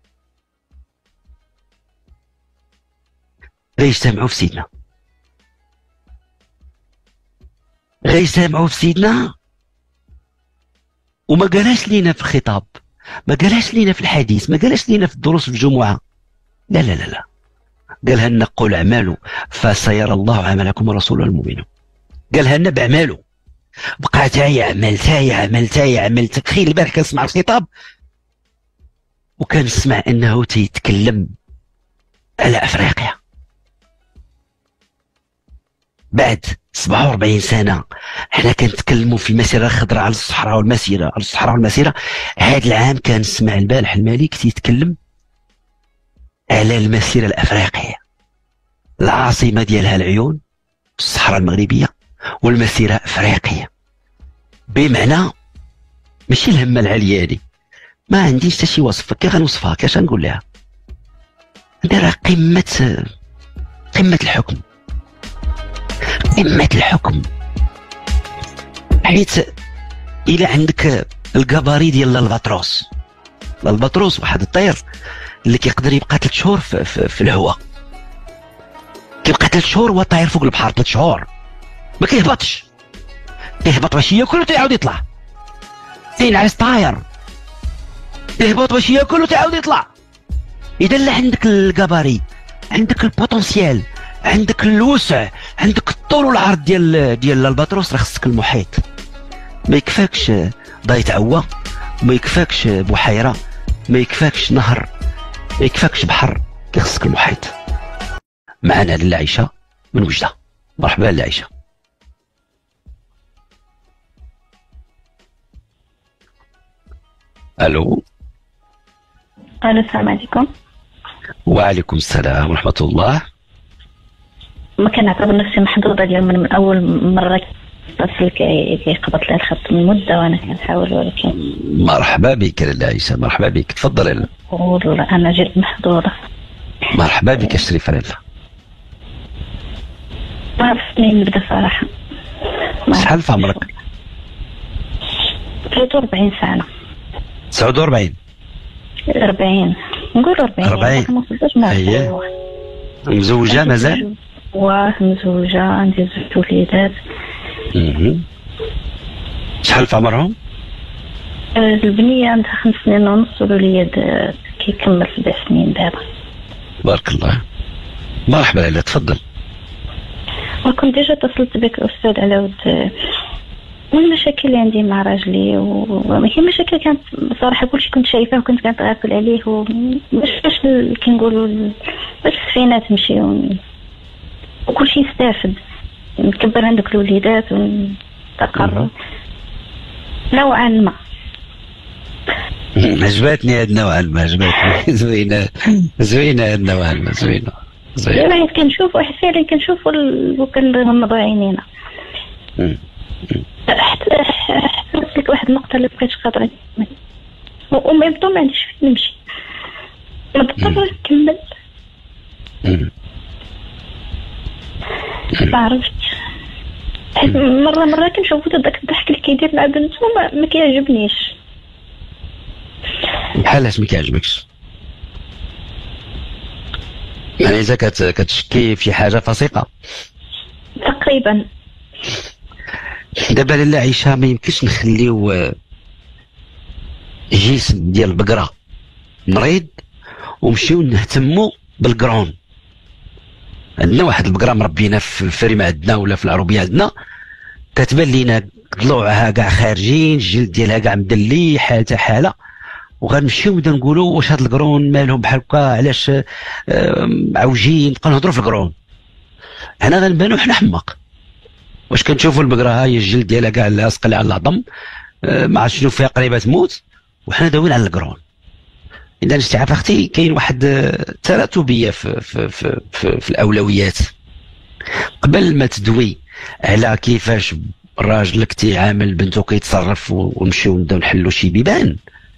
غيجتمعوا في سيدنا، غيجتمعوا في سيدنا. وما قالهاش لينا في الخطاب، ما قالهاش لينا في الحديث، ما قالهاش لينا في الدروس في الجمعه، لا لا لا لا، قالها لنا قول اعمالوا فسيرى الله عملكم ورسوله المؤمنون. قالها لنا باعمالوا، بقى تا يعمل تا يعمل تا يعمل. تخيل البارح كنسمع الخطاب وكنسمع انه تيتكلم على افريقيا بعد سبعة وأربعين سنه. حنا كنتكلموا في المسيره الخضراء على الصحراء والمسيره، على الصحراء والمسيره. هذا العام كنسمع البارح الملك تيتكلم على المسيره الافريقيه، العاصمه ديالها العيون، الصحراء المغربيه، والمسيره افريقيه. بمعنى ماشي الهمه العاليه هذه، ما عنديش حتى شي وصف. كيف غنوصفها؟ كاش غنقول لها؟ هذه راه قمه قمه الحكم، قمه الحكم. حيت الى عندك الكباري ديال الالباتروس، الالباتروس واحد الطير اللي كيقدر يبقى ثلاث شهور في, في, في الهواء، كيبقى ثلاث شهور وهو طاير فوق البحر، ثلاث شهور ما كيهبطش، كيهبط باش ياكل وتيعاود يطلع. فين عايز طاير يهبط باش ياكل وتعاود يطلع. اذا لا عندك الكباري، عندك البوتنسيال، عندك الوسع، عندك الطول والعرض ديال ديال الالباتروس، راه خصك المحيط. ما يكفاكش ضايت عوا، ما يكفاكش بحيره، ما يكفاكش نهر، ما يكفاكش بحر، كيخصك المحيط. معنا لاله عائشه من وجده. مرحبا لاله عائشه. الو. الو السلام عليكم. وعليكم السلام ورحمه الله. ما كنعتبر نفسي محظوظه اليوم، من, من اول مره اتصل كيقبض لي الخط من مده وانا كنحاول، ولكن مرحبا بك لاله عائشه، مرحبا بك، تفضلي. والله انا جد محظوظه. مرحبا بك الشريفه لاله. ما عرفت منين نبدا صراحه. شحال في عمرك؟ ثلاثة وأربعين سنه. تسعة وأربعين. أربعين نقول أربعين. أربعين. ما وصلتش مع أيه. مزوجة مازال؟ واه مزوجة، عندي زوج وليدات. اها. شحال في عمرهم؟ البنية عندها خمس سنين ونص، والوليد كيكمل سبع سنين دابا. بارك الله. مرحبا لاله، تفضل. وكنت ديجا اتصلت بك أستاذ على ود والمشاكل اللي عندي مع راجلي، وهي مشاكل كانت بصراحه كلشي كنت شايفاه وكنت كنتغافل عليه، وباش باش كنقولوا باش السفينه تمشي وكلشي يستافد، نكبر عندك الوليدات ونستقر نوعا ما. عجبتني هاد نوعا ما، عجبتني. زوينه زوينه هاد نوعا ما، زوينه زوينه. يعني كنشوف واحد فعلا كنشوف وكنغمضوا عينينا. حتى حتى لك واحد النقطة اللي بقيت خاطرة وميم طون ما عنديش فين نمشي، مضطرة نكمل. ما عرفتش، مرة مرة كنشوف داك الضحك اللي كيدير مع بنته ما, ما كيعجبنيش. بحالاش ما كيعجبكش؟ يعني إذا كتشكي في حاجة فسيقة تقريبا. دابا لاله عائشه ما يمكنش نخليو جسم ديال البقره مريض ومشيو نهتموا بالقرون. عندنا واحد البقره مربينا في الفريمه عندنا ولا في العروبيه عندنا، كتبان لينا ضلوعها كاع خارجين، الجلد ديالها كاع مدلي، حالتها حاله، وغنمشيو نبدا نقولوا واش هاد القرون مالهم بحال هكا، علاش معوجين، نبقاو نهضروا في القرون. حنا غنبانو حنا حماق، واش كنشوفوا البقره هاي الجلد ديالها كاع لاصق على العظم، ما عرفت شنو فيها، قريبه تموت، وحنا داويين على القرون. اذا انت عارف اختي كاين واحد التراتبيه في في في, في, في الاولويات. قبل ما تدوي على كيفاش راجلك تيعامل بنته كيتصرف ونمشيو نبداو نحلوا شي بيبان،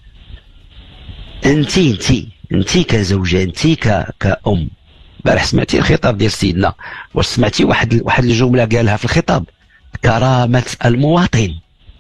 انتي انتي انتي كزوجه، انتي ك كأم، بارح سمعتي الخطاب ديال سيدنا، واش سمعتي واحد واحد الجمله قالها في الخطاب؟ كرامه المواطن.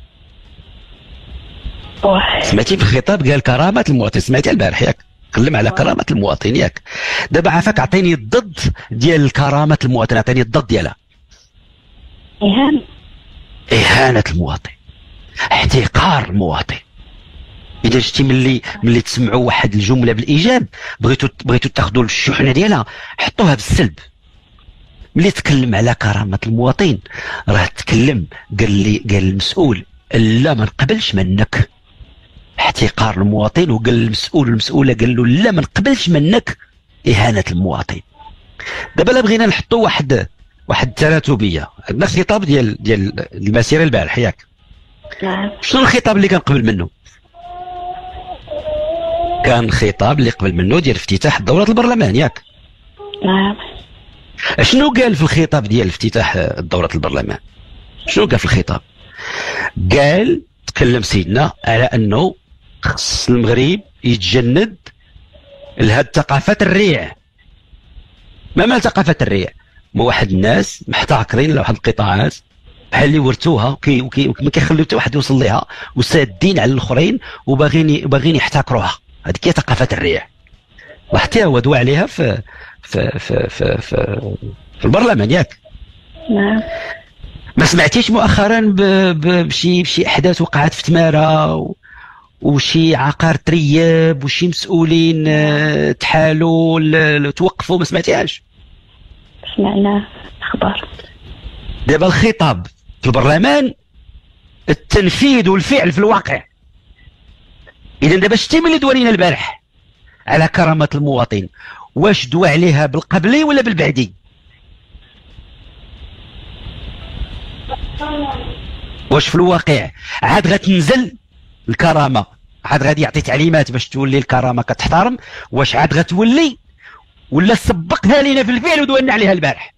سمعتي في الخطاب قال كرامه المواطن؟ سمعتي البارح ياك؟ تكلم على كرامه المواطن ياك؟ دابا عافاك عطيني الضد ديال كرامه المواطن، عطيني الضد ديالها. إهانة. إهانة المواطن، احتقار المواطن. إذا شتي ملي ملي تسمعوا واحد الجملة بالإيجاب بغيتو بغيتو تاخذوا الشحنة ديالها حطوها بالسلب. ملي تكلم على كرامة المواطن راه تكلم، قال لي قال المسؤول لا ما نقبلش منك احتقار المواطن، وقال المسؤول المسؤولة قال له لا ما نقبلش منك إهانة المواطن. دابا لا بغينا نحطوا واحد واحد التراتبيه، عندنا الخطاب ديال ديال المسيره البارح ياك؟ نعم. شنو الخطاب اللي كان قبل منه؟ كان الخطاب اللي قبل منه ديال افتتاح دوره البرلمان ياك؟ نعم. شنو قال في الخطاب ديال افتتاح دوره البرلمان؟ شنو قال في الخطاب؟ قال تكلم سيدنا على انه خص المغرب يتجند لهاد ثقافات الريع. ما مال ثقافات الريع؟ ما واحد الناس محتكرين لواحد القطاعات بحال اللي ورثوها وكي وكي ما كيخليو حتى واحد يوصل ليها، وسادين على الاخرين وباغيين باغيين يحتكروها. هذيك هي ثقافه الريع، وحتى هو دوا عليها في في في في في, في البرلمان ياك؟ نعم. ما سمعتيش مؤخرا بشي بشي احداث وقعت في تماره وشي عقار تريب وشي مسؤولين تحالوا توقفوا؟ ما سمعتيهاش؟ سمعنا اخبار. دابا الخطاب في البرلمان التنفيذ والفعل في الواقع. اذا دابا شتي ملي دوالينا البارح على كرامه المواطن، واش دوا عليها بالقبلي ولا بالبعدي؟ واش في الواقع عاد غتنزل الكرامه، عاد غادي يعطي تعليمات باش تولي الكرامه كتحترم؟ واش عاد غتولي ولا سبقها لينا في الفعل ودوالنا عليها البارح؟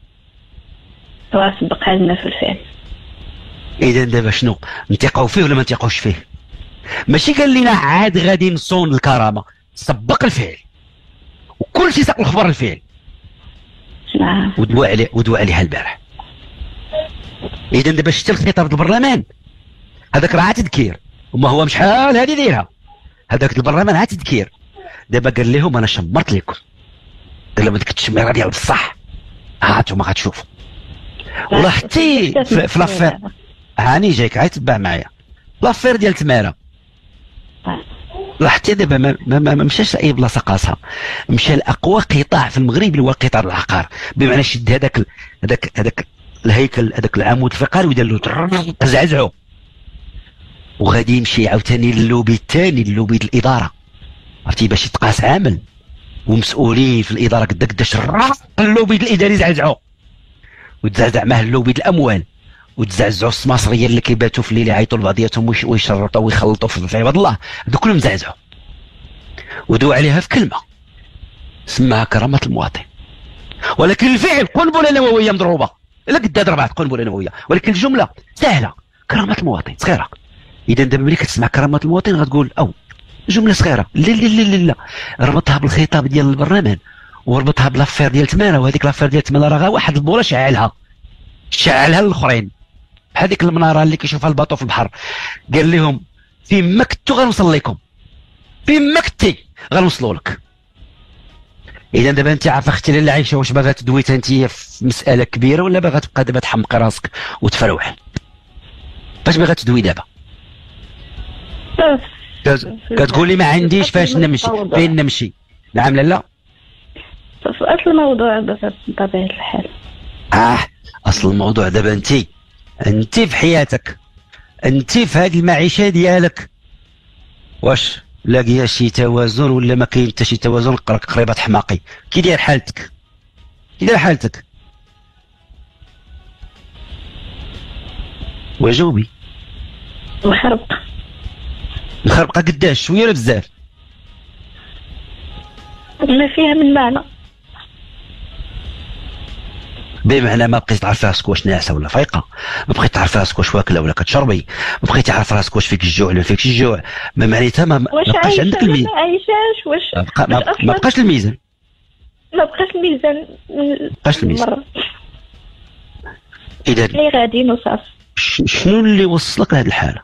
سبقها لنا في الفعل. اذا دابا شنو نتيقوا فيه ولا ما نتيقوش فيه؟ ماشي قال لنا عاد غادي نصون الكرامه، سبق الفعل وكل شيء ساق الخبر الفعل. نعم. ودوا عليه ودوا عليها البارح. اذا دابا شتي الخطاب البرلمان هذاك راه عاد تذكير، وما هو شحال هذه دايرها هذاك البرلمان عاد تذكير. دابا قال لهم انا شمرت لكم، قال لهم ديك التشميره ديال بصح هاتوا ما غتشوفوا. ولاحظتي في, في لافير هاني جايك عاد تبع معايا لافير ديال تماره، لاحظتي دابا ما, ما, ما, ما مشاش لاي بلاصه قاصها، مشى لاقوى قطاع في المغرب اللي هو قطاع العقار، بمعنى شد هذاك هذاك هذاك الهيكل هذاك العمود الفقري ودار له زعزعو، وغادي يمشي عاوتاني للوبي الثاني، اللوبي ديال الاداره، عرفتي باش يتقاس عامل ومسؤولين في الاداره قدا قداش اللوبي الاداري زعزعو، وتزعزع معاه اللوبي ديال الاموال، وتزعزعوا السماسريه اللي كيباتوا في الليل يعيطوا لبعضياتهم ويشرطوا ويخلطوا في عباد الله، هذو كلهم زعزعوا ودوا عليها في كلمه سماها كرامه المواطن. ولكن الفعل قنبله نوويه مضروبه، لا قد ضربات قنبله نوويه، ولكن الجمله سهله كرامه المواطن صغيره. اذا دابا ملي كتسمع كرامه المواطن غتقول او جمله صغيره، لا لا لا لا ربطها بالخطاب ديال البرلمان وربطها بلافير ديال تماره، وهذيك لافير ديال تماره راه واحد البوله شعلها شعلها للاخرين بحال ديك المناره اللي كيشوفها الباطو في البحر، قال لهم فين ما كنتو غنوصل لكم، فين ما كنتي غنوصلوا لك. اذا دابا انت عارفه اختي لاله عايشه، واش باغا تدوي انت في مساله كبيره ولا باغا تبقى دابا تحمقي راسك وتفروح؟ فاش باغا تدوي دابا؟ كتقولي ما عنديش فاش نمشي، فين نمشي؟ نعم لاله؟ في اصل الموضوع بطبيعه الحال. اه اصل الموضوع دابا انت انت في حياتك، انت في هذه المعيشه ديالك، واش لاقيه شي توازن ولا ما كاين حتى شي توازن؟ قريبه حماقي كي داير حالتك، كي داير حالتك وجاوبي. مخربقه. مخربقه قداش؟ شويه ولا بزاف؟ ما فيها من معنى. بمعنى ما بقيت تعرف راسك واش ناعسه ولا فايقه، ما بقيت تعرف راسك واش واكله ولا كتشربي، ما بقيت تعرف راسك واش فيك الجوع ولا فيكش الجوع، ما معناتها ما, ما بقاش عندك الميزان. ما عايشاش واش ما, بقى ما, ما بقاش الميزان. ما بقاش الميزان. ما بقاش الميزان. اذا اللي غاديين وصافي. شنو اللي وصلك لهذه الحاله؟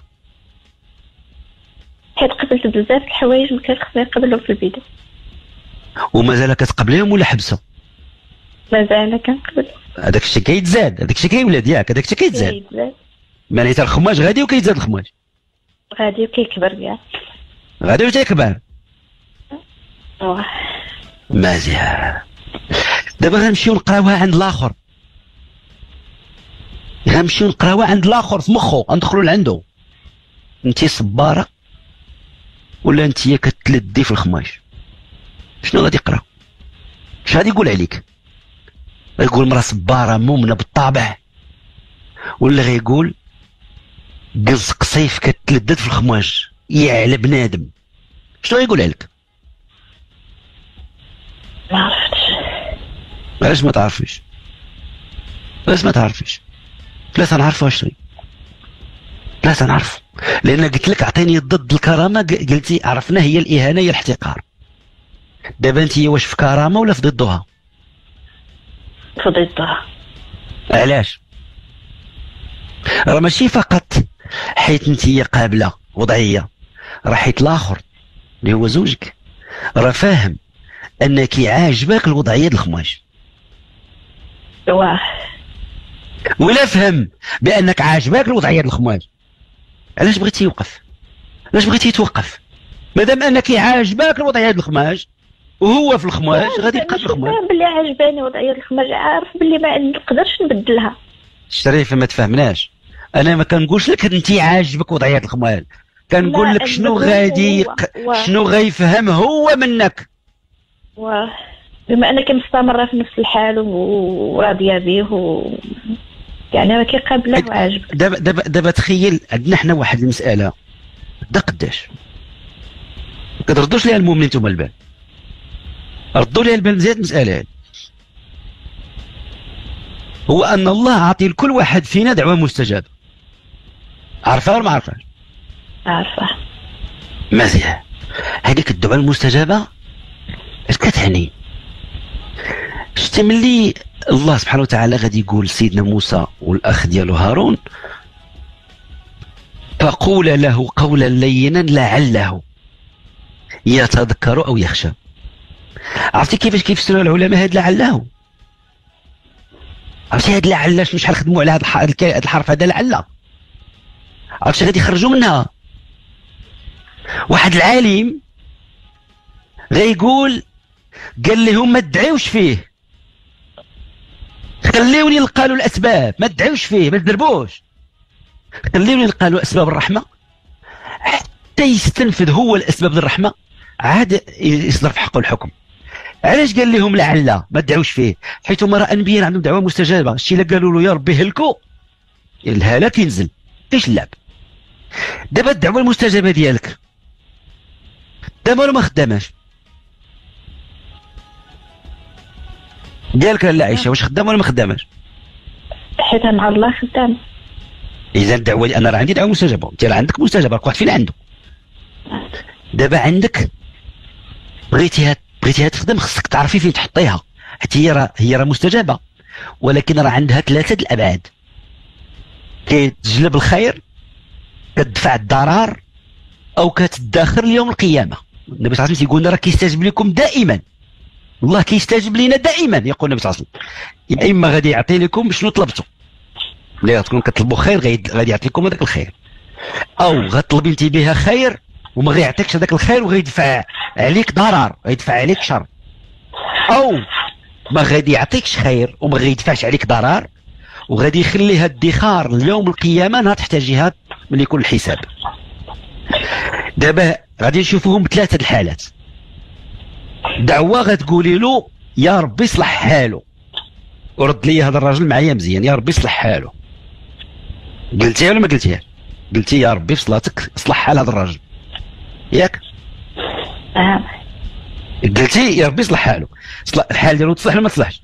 حيت قبلت بزاف الحوايج ما كانش خصني نقبلهم في البدايه. ومازال كتقبليهم ولا حبسه؟ مازال كنقبل. هذاك الشيء كيتزاد، هذاك الشيء كيولاد ياك، هذاك الشيء كيتزاد. معناتها الخماج غادي وكيتزاد الخماج. غادي وكيكبر ياك. غادي وتيكبر. واه. مزيان. دابا غنمشيو نقراوها عند الاخر. غنمشيو نقراوها عند الاخر في مخو، غندخلوا لعندو. انتي صباره ولا انتي كتلدي في الخماج؟ شنو غادي يقرا؟ اش غادي يقول عليك؟ غيقول مرا صباره مؤمنه بالطابع، ولا غيقول قز قصيف كتلدد في الخماج يا على بنادم؟ شنو غيقول عليك؟ ما عرفتش. علاش ما تعرفيش؟ علاش ما تعرفيش؟ لا تنعرفو اشري، لا تنعرفو، لان قلت لك اعطيني ضد الكرامه، قلتي عرفنا هي الاهانه هي الاحتقار. دابا انت واش في كرامه ولا في ضدها؟ في ضدها. علاش؟ راه ماشي فقط حيت انت قابله وضعيه، راه حيت الاخر اللي هو زوجك راه فاهم انك عاجبك الوضعيه د الخماج. واه. ولا فهم بانك عاجبك الوضعيه د الخماج، علاش بغيتي يوقف؟ علاش بغيتي يتوقف؟ مادام انك عاجبك الوضعيه د الخماج وهو في الخماج غادي يبقى في الخماج. فاهم بلي عجباني وضعيه الخماج، عارف بلي ما نقدرش نبدلها. شريفه ما تفهمناش، انا ما كنقولش لك انت عاجبك وضعيه الخماج، كنقول لك شنو غادي شنو غيفهم هو منك. واه. بما انك مستمره في نفس الحال وراضيه به و يعني راه كيقابله وعاجبك. دابا دابا دابا تخيل عندنا حنا واحد المساله، دا قداش ما كتردوش ليها المؤمنين نتوما البال، ردوا ليها البال مزيان. المساله هذه هو ان الله عاطي لكل واحد فينا دعوه مستجابه. عارفها ولا ما عارفهاش؟ عارفه. مزيان. هذيك الدعوه المستجابه اش كتعني؟ شتي ملي الله سبحانه وتعالى غادي يقول لسيدنا موسى والاخ ديالو هارون فقول له قولا لينا لعله يتذكر او يخشى. عرفتي كيفاش كيفسروا العلماء هاد لعله؟ عرفتي هاد لعله شحال خدموا على هاد الحرف هذا لعله؟ عرفتي غادي يخرجوا منها؟ واحد العالم غيقول قال لهم ما تدعيوش فيه، خليوني نلقى له الاسباب، ما تدعيوش فيه، ما تدربوش، خليوني نلقى له اسباب الرحمه حتى يستنفذ هو الاسباب الرحمه عاد يصدر في حقه الحكم. علاش قال لهم لعل ما تدعوش فيه؟ حيث ما راه انبياء عندهم دعوه مستجابه، الشيء اللي قالوا له يا ربي هلكوا الهلاك ينزل، ايش اللعب؟ دابا الدعوه المستجابه ديالك خدامه ولا ما خداماش؟ ديالك لا عائشه واش خدامه ولا ما خداماش؟ حيت مع الله خدام. اذا الدعوه دي انا راه عندي دعوه مستجابه، انت راه عندك مستجابه، كل واحد فينا عنده. دابا عندك بغيتيها بغيتيها تخدم خصك تعرفي فين تحطيها، حيت هي راه هي راه مستجابه، ولكن راه عندها ثلاثه الابعاد، كتجلب الخير، كتدفع الضرر، او كتدخر ليوم القيامه. النبي صلى الله عليه وسلم يقول راه كيستجيب لكم دائما، الله كيستجيب لينا دائما، يقول النبي صلى الله عليه وسلم يا اما غادي يعطي لكم شنو طلبتوا، ملي تكونوا كتطلبوا خير غادي يعطي لكم هذاك الخير، او غتطلبي انت بها خير وما غيعطيكش هذاك الخير وغيدفع عليك ضرر، غيدفع عليك شر، او ما غادي يعطيكش خير وما غيدفعش عليك ضرر وغادي يخليها ادخار ليوم القيامه نهار تحتاجيها ملي يكون الحساب. دابا غادي نشوفوهم بثلاثه الحالات. دعوه غتقولي له يا ربي صلح حاله، ورد لي هذا الراجل معايا مزيان، يا ربي صلح حاله. قلتيها ولا ما قلتيها؟ قلتي يا ربي في صلاتك صلح حال هذا الراجل، ياك؟ اه. قلتي يا ربي يصلح حاله، صلح الحال ديالو تصلح ولا ما تصلحش؟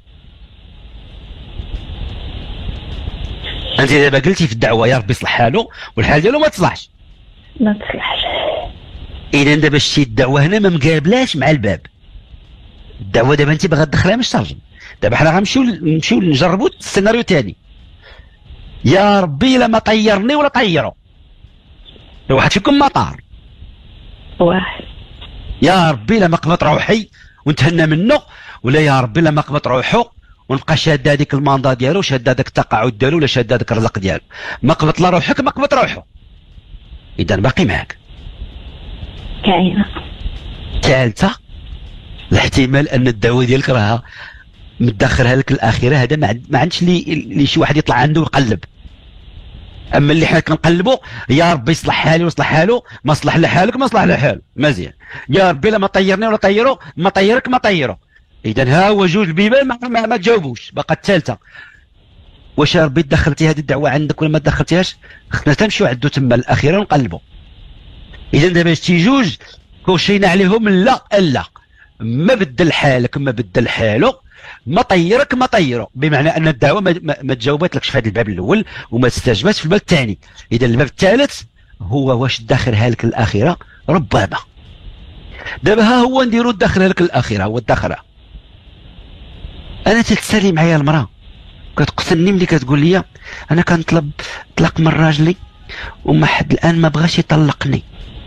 انت دابا قلتي في الدعوه يا ربي يصلح حاله والحال ديالو ما تصلحش. ما تصلحش. اذا دابا شتي الدعوه هنا ما مقابلاش مع الباب. الدعوه دابا انت باغا تدخلها مش ترجم. دابا حنا غنمشيو نمشيو نجربوا السيناريو الثاني. يا ربي الا ما طيرني ولا طيروا. واحد فيكم ما طار. واحد. يا ربي الا ما قبط روحي ونتهنى منه، ولا يا ربي الا ما قبط روحه ونبقى شاد هذيك الماندا ديالو، شاد هذاك التقاعد ديالو، ولا شاد هذاك الرزق ديالو. ما قبط لا روحك ما قبط روحه. اذا باقي معاك. كاينه. ثالثه الاحتمال ان الدعوه ديالك راها مدخرها لك الاخره، هذا ما عندش اللي شي واحد يطلع عنده ويقلب. اما اللي حنا كنقلبوا يا ربي يصلح حالي ويصلح حاله، ما صلح لا حالك ما صلح لا حاله، مزيان. يا ربي لا ما طيرني ولا طيرو، ما طيرك ما طيرو. اذا ها هو جوج البيبان ما, ما, ما تجاوبوش. باقا الثالثه، واش يا ربي دخلتي هذه الدعوه عندك ولا ما دخلتيهاش؟ خصنا تمشيو عندو تما الاخيره ونقلبوا. اذا دابا شتي جوج كوشينا عليهم لا لا، ما بدل حالك ما بدل حاله، ما طيرك ما طيرو، بمعنى ان الدعوه ما, ما, ما تجاوبتلكش في هذا الباب الاول وما استجابتش في الباب الثاني. اذا الباب الثالث هو واش داخلها لك الاخره؟ ربما. دابا ها هو نديرو داخلها لك الاخره، هو الداخله. انا تتسالي معايا المراه كتقتلني ملي كتقول لي انا كنطلب طلاق من راجلي وما حد الان ما بغاش يطلقني.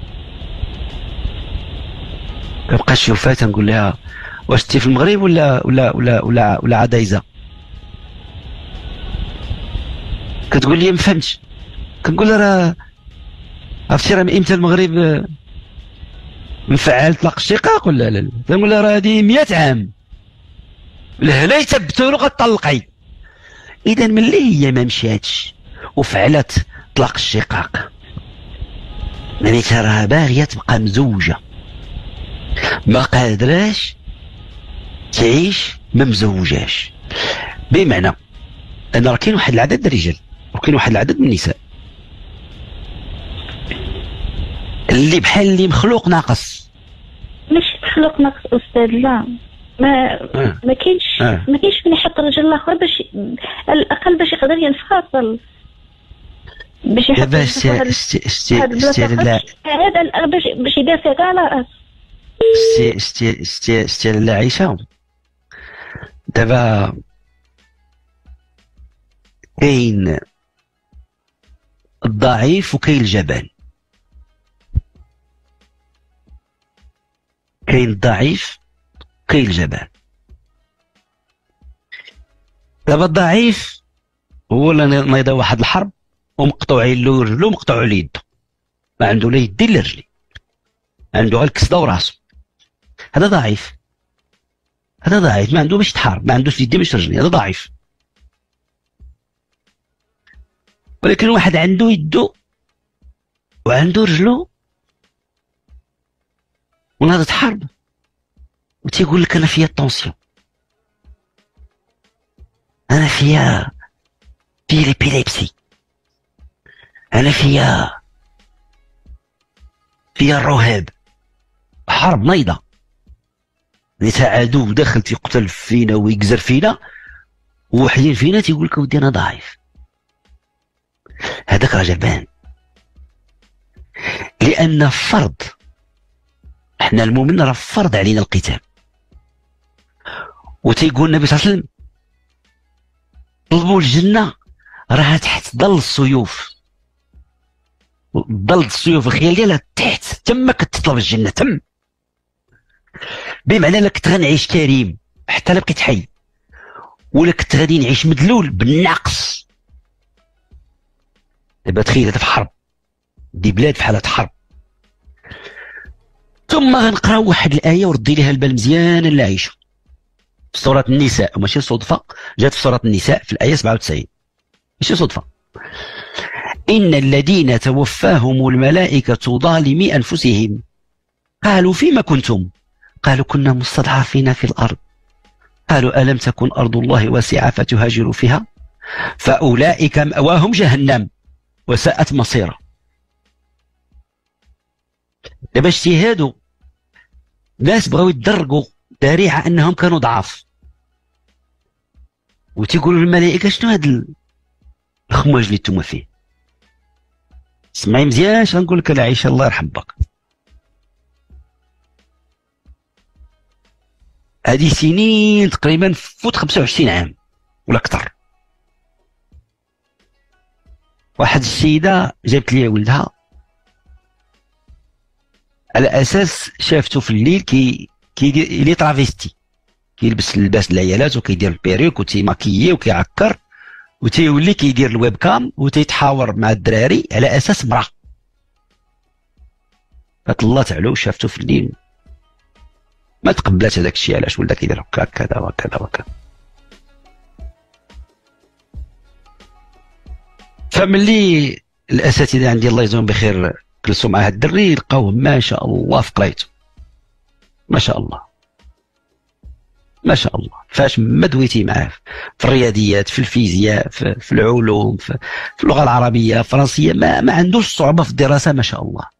كنبقى نشوفها تنقول لها واش انت في المغرب ولا ولا ولا ولا ولا عدايزه؟ كتقول لي ما فهمتش. كنقول لها راه عرفتي راه من امتى المغرب مفعل طلاق الشقاق ولا لا؟ كنقول لها راه هذه مئة عام لهنا يثبتوا له غطلقي. اذا ملي هي ما مشاتش وفعلت طلاق الشقاق معناتها راها باغيه تبقى مزوجه، ما قادراش تعيش ما مزوجاش. بمعنى ان راه كاين واحد العدد الرجال وكاين واحد العدد من النساء اللي بحال اللي مخلوق ناقص. ماشي مخلوق ناقص استاذ، لا ما آه. ما كاينش آه. ما كاينش فين يحط الرجل الاخر باش على الاقل باش يقدر ينفصل، باش يحط دابا استي استي استي لا هذا باش باش يدافع كاع على راسه. استي استي استي استي لا عيشه. دابا كاين الضعيف وكاين الجبان. كاين الضعيف وكاين الجبان. دابا الضعيف هو اللي نايض واحد الحرب ومقطوعين له رجلو ومقطوع له يدو، ما عنده لا يدين لا رجلي، عنده غير الكسده وراسو. هذا ضعيف. هذا ضعيف ما عنده باش يتحارب، ما عندوش يدين باش رجلي، هذا ضعيف. ولكن واحد عنده يدو وعنده رجلو وناض تحارب وتيقول لك انا فيا الطونسيون، انا فيا فيا ليبيليبسي، انا فيا فيا الرهاب. حرب نايضه نتا عدو داخل تيقتل فينا ويقزر فينا، ووحدين فينا تيقول لك ودي انا ضعيف. هذاك راه جبان. لان فرض احنا المؤمن راه فرض علينا القتال. وتيقول النبي صلى الله عليه وسلم طلبوا الجنه راها تحت ظل السيوف. ظل السيوف الخيال ديالها تحت، تما كتطلب الجنه تم. بمعنى لا كنت غنعيش كريم حتى لا بقيت حي، ولا كنت غادي نعيش مدلول بالنقص. دابا تخيل في حرب دي بلاد في حالة حرب، ثم غنقراو واحد الآية وردي ليها البال مزيان اللي عايشة في سورة النساء، وماشي صدفة جات في سورة النساء في الآية سبعة وتسعين، ماشي صدفة. إن الذين توفاهم الملائكة ظالمي أنفسهم قالوا فيما كنتم؟ قالوا كنا مستضعفين في الأرض قالوا ألم تكن أرض الله واسعة فتهاجروا فيها فأولئك مأواهم جهنم وساءت مصيرا. دابا اجتهادوا ناس بغاو يتدرجوا ذريعه انهم كانوا ضعاف، وتيقولوا للملائكه شنو هاد الخماج اللي نتوما فيه. سمعي مزيان اش غنقول لك العيشه الله يرحم باك. هذه سنين تقريبا فوت خمسة وعشرين عام ولا اكثر. واحد السيده جابت لي ولدها على اساس شافته في الليل كي كيدير لي ترافيستي، كيلبس اللباس العيالات وكيدير البيريك وتيماكيي وكيعكر وتيولي كيدير الويب كام وتيتحاور مع الدراري على اساس مراه. فطلعت عليه وشافته في الليل، ما تقبلات هذاك الشيء. علاش ولدها كيدير هكا كذا وكذا وكذا. فملي الاساتذه عندي الله يجزاهم بخير جلسوا مع هاد الدري لقاوه ما شاء الله في قرايته، ما شاء الله ما شاء الله. فاش ما دويتي معاه في الرياضيات، في الفيزياء، في, في العلوم، في, في اللغه العربيه، الفرنسيه، ما, ما عندوش صعوبه في الدراسه ما شاء الله.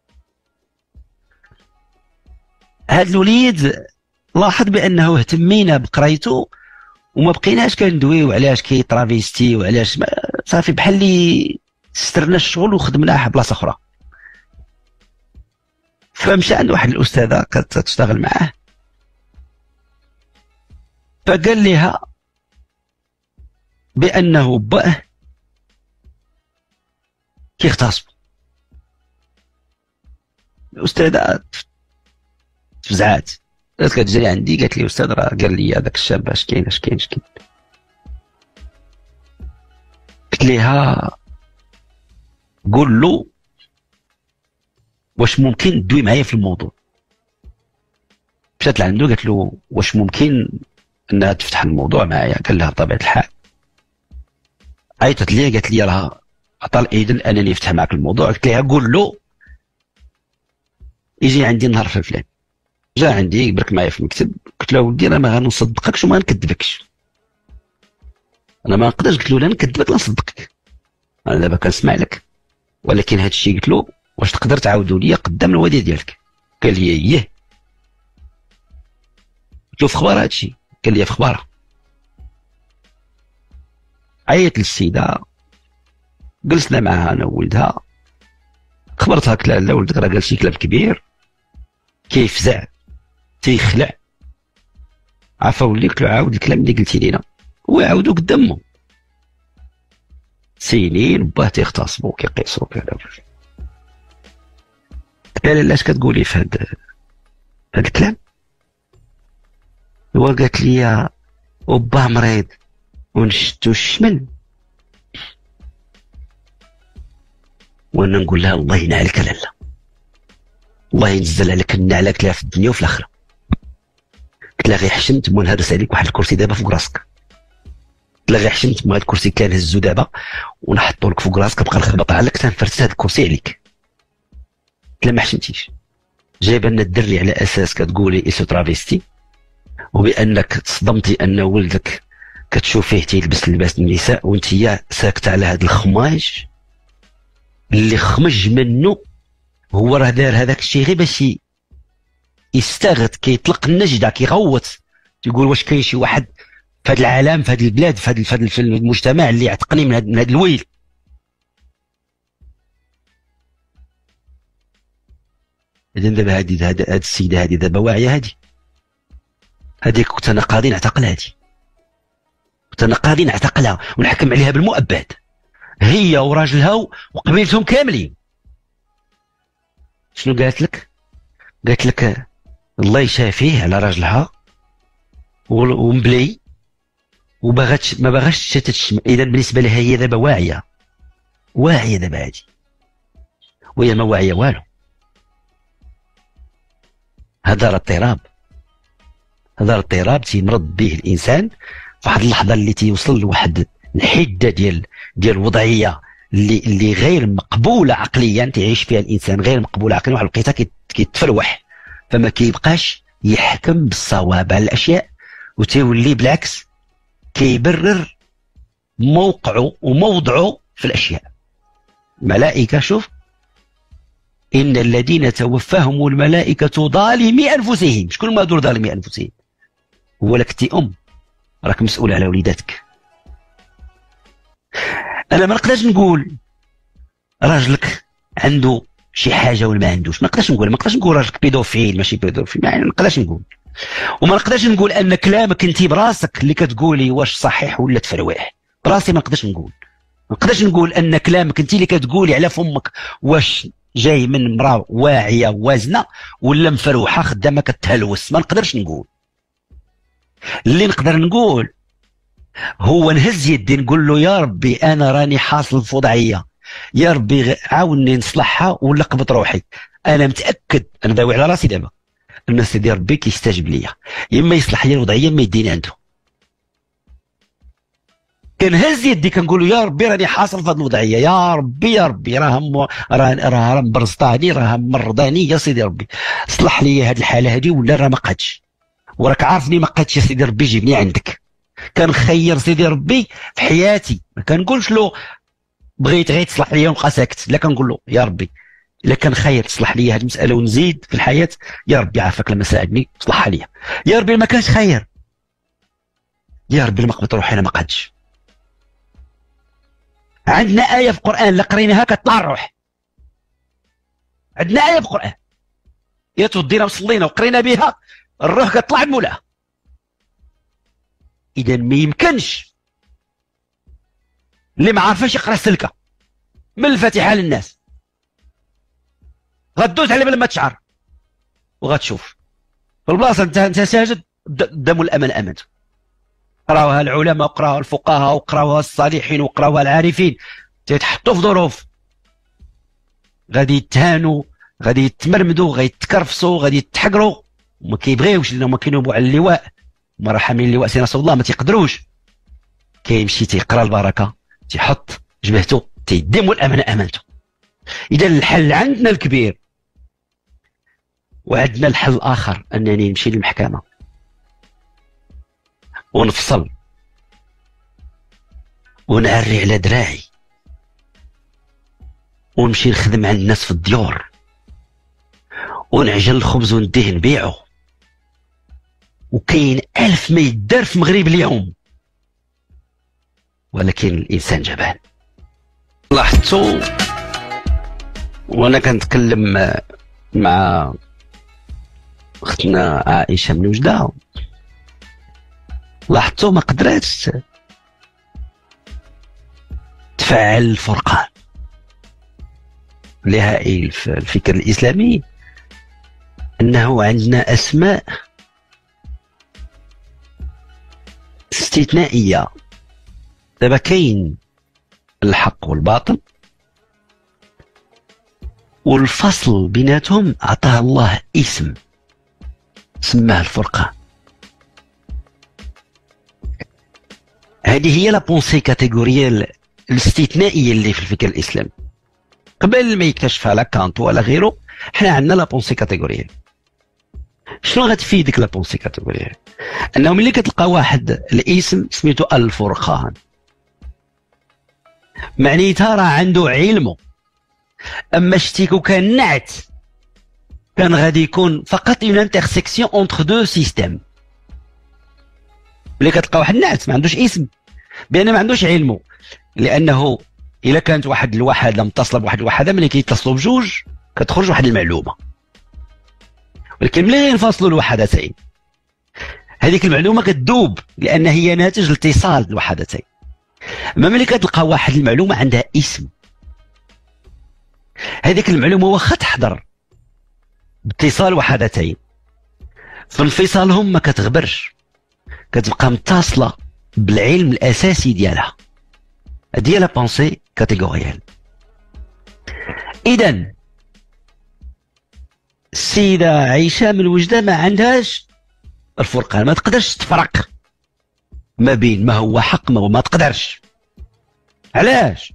هاد الوليد لاحظ بانه اهتمينا بقرايته وما بقيناش كندويو علاش كي ترافيستي وعلاش صافي، بحال اللي استرنا الشغل وخدمناه بلاصه اخرى. فمشى عند واحد الاستاذه كتشتغل معاه، فقال لها بانه باه كيغتصبوا. الاستاذه تفزعات، قالت كتجري عندي قالت لي استاذ راه قال لي هذاك الشاب اش كاين اش كاين اش كاين. قلت لها قول له واش ممكن تدوي معايا في الموضوع. مشات لعنده قالت له واش ممكن انها تفتح الموضوع معايا. قال لها بطبيعه الحال. عيطت لي قالت لي راه عطى الاذن انني نفتح معك الموضوع. قلت لها قول له يجي عندي النهار في الفلان. جا عندي يبرك معايا في المكتب. قلت له ودي انا ما غنصدقكش وما نكذبكش، انا ما نقدرش. قلت له لا نكذبك لا نصدقك، انا دابا كنسمع لك، ولكن هذا الشيء قلت له واش تقدر تعاودوا لي قدام الوالده ديالك. قال لي اييه. قلت له في اخبار هذا الشيء؟ قال لي في اخباره. عيط للسيده، جلسنا معها انا وولدها، خبرتها قلت لها لا ولدك راه قال شي كلام كبير، كيفزع تيخلع. عفا ولي قلت له عاود الكلام اللي قلتي لينا، هو عاودو قدامه. سنين باه تيغتصبوا كيقيسوا كذا. قلت لها علاش كتقولي في هذا هذا الكلام؟ هو قالت لي وباه مريض ونشتو الشمل. وانا نقول لها الله ينعلك لالا، الله ينزل عليك النعلة لها في الدنيا وفي الاخره. قلت لها غير حشمت ونهرس عليك واحد الكرسي دابا فوق راسك. قلت لها غير حشمت ما هاد الكرسي كنهزو دابا ونحطو لك فوق راسك، بقى نخبط عليك تنفرت هاد الكرسي عليك. قلت لها ما حشمتيش، جايبه لنا الدري على اساس كتقولي ايسو ترافيستي، وبانك تصدمتي ان ولدك كتشوفيه تيلبس لباس النساء وانتيا ساكته على هذا الخماج اللي خمج منه. هو راه دار هذاك الشيء غير باش يستغث، كيطلق النجده، كيغوت، تيقول واش كاين شي واحد في هذا العالم، في هذه البلاد، في هذا في المجتمع اللي يعتقني من هذا من هذا الويل. اذا دابا هذه هذه السيده هذه دابا واعيه، هذه هذيك كنت انا قاضي نعتقلها، هذه كنت انا قاضي نعتقلها ونحكم عليها بالمؤبد، هي وراجلها وقبيلتهم كاملين. شنو قالت لك؟ قالت لك الله يشافيه على راجلها ومبلي وباغاتش ما باغاش تشتت الشمع. اذا بالنسبه لها هي دابا واعيه، واعيه دابا هذه، وهي ما واعيه والو. هذا راه اضطراب، هذا اضطراب تيمرض به الانسان في واحد اللحظه اللي تيوصل لواحد الحده ديال ديال الوضعيه اللي اللي غير مقبوله عقليا، تعيش فيها الانسان غير مقبوله عقليا، واحد الوقيته كيتفلوح، فما كيبقاش يحكم بالصواب على الاشياء، وتيولي بالعكس كيبرر موقعه وموضعه في الاشياء. ملائكه شوف ان الذين توفاهم الملائكه ظالمي انفسهم. شكون هما هذول ظالمي انفسهم؟ هو لك انت ام راك مسؤول على وليداتك. انا ما نقدرش نقول راجلك عنده شي حاجه ولا ما عندوش، ما نقدرش نقول ما نقدرش نقول راجلك بيدوفيل ماشي بيدوفيل، ما نقدرش نقول. وما نقدرش نقول ان كلامك انت براسك اللي كتقولي واش صحيح ولا تفروح، براسي ما نقدرش نقول. ما نقدرش نقول ان كلامك انت اللي كتقولي على فمك واش جاي من مراه واعيه وازنه ولا مفروحه خدامه كتهلوس، ما نقدرش نقول. اللي نقدر نقول هو نهز يدي نقول له يا ربي انا راني حاصل فضعيه، يا ربي عاوني نصلحها ولا قبط روحي. انا متاكد انا داوي على راسي دابا ان سيدي ربي كيستجيب ليا، يا اما يصلح لي الوضعيه ما يديني عنده. كنهز يدي كنقول له يا ربي راني حاصل في هذه الوضعيه، يا ربي يا ربي راه راه راه مبرزطاني راه مرضاني، يا سيدي ربي صلح لي هذه الحاله هذه ولا راه ما قادش، وراك عارفني ما قادش يا سيدي ربي جيبني عندك. كنخير سيدي ربي في حياتي، ما كنقولش له بغيت غير تصلح لي ونبقى ساكت، لا كنقول له يا ربي الا كان خير تصلح لي هذه المساله ونزيد في الحياه، يا ربي عافاك لما ساعدني صلحها لي، يا ربي ما كانش خير، يا ربي لما قبضت روحي انا ما قادش. عندنا ايه في القران لا قريناها كطلع الروح، عندنا ايه في القران يا تودينا وصلينا وقرينا بها الروح كطلع مولاها. اذا ما يمكنش اللي ما عارفاش يقرا السلكه من الفاتحه للناس غدوز على بلا ما تشعر وغتشوف في البلاصه انت انت ساجد دم الامان امنت. قراوها العلماء وقراوها الفقهاء وقراوها الصالحين وقراوها العارفين، تيتحطوا في ظروف غادي يتهانوا غادي يتمرمدوا غادي يتكرفصوا غادي يتحقروا وما كيبغيوش لانهم كينوبوا على اللواء، هما راه حاملين اللواء سي رسول الله ما تيقدروش. كيمشي تيقرا البركه تيحط جبهته تيدم الامانه امانته. اذا الحل عندنا الكبير، وعندنا الحل الاخر انني نمشي للمحكمه ونفصل ونعري على دراعي ونمشي نخدم عند الناس في الديور ونعجن الخبز ونديه نبيعه. وكاين ألف ما يدار في المغرب اليوم، ولكن الانسان جبان. لاحظتوا وانا كنتكلم مع اختنا عائشه من وجده، لاحظتوا ما قدراتش تفعل الفرقان اللي هائل في الفكر الاسلامي، انه عندنا اسماء استثنائيه. دابا كاين الحق والباطل والفصل بيناتهم عطاه الله اسم سماه الفرقان. هذه هي لا بونسي كاتيجوريال الاستثنائيه اللي في الفكر الاسلامي. قبل ما يكتشفها لا كانت ولا غيره حنا عندنا لا بونسي كاتيجوريال. شنو غتفيدك لا بونسي كاتيجوريال؟ انه ملي كتلقى واحد الاسم سميتو الفرقان معنيتها راه عنده علمه. اما شتيكو كان نعت كان غادي يكون فقط اون انترسيكسيون اونتر دو سيستيم. ملي كتلقى واحد نعت ما عندوش اسم بان ما عندوش علمه، لانه الا كانت واحد الوحده متصله بواحد الوحده ملي كيتصلوا بجوج كتخرج واحد المعلومه، ولكن ملي ينفصلوا الوحدتين هذيك المعلومه كتذوب لان هي ناتج لاتصال الوحدتين. اما ملي كتلقى واحد المعلومه عندها اسم، هذيك المعلومه واخا تحضر باتصال وحدتين في انفصالهم ما كتغبرش، كتبقى متصله بالعلم الاساسي ديالها. هذه هي لا بونسي كاتيجوريال. اذا السيده عائشه من وجده ما عندهاش الفرقان، ما تقدرش تفرق ما بين ما هو حق ما هو ما تقدرش. علاش؟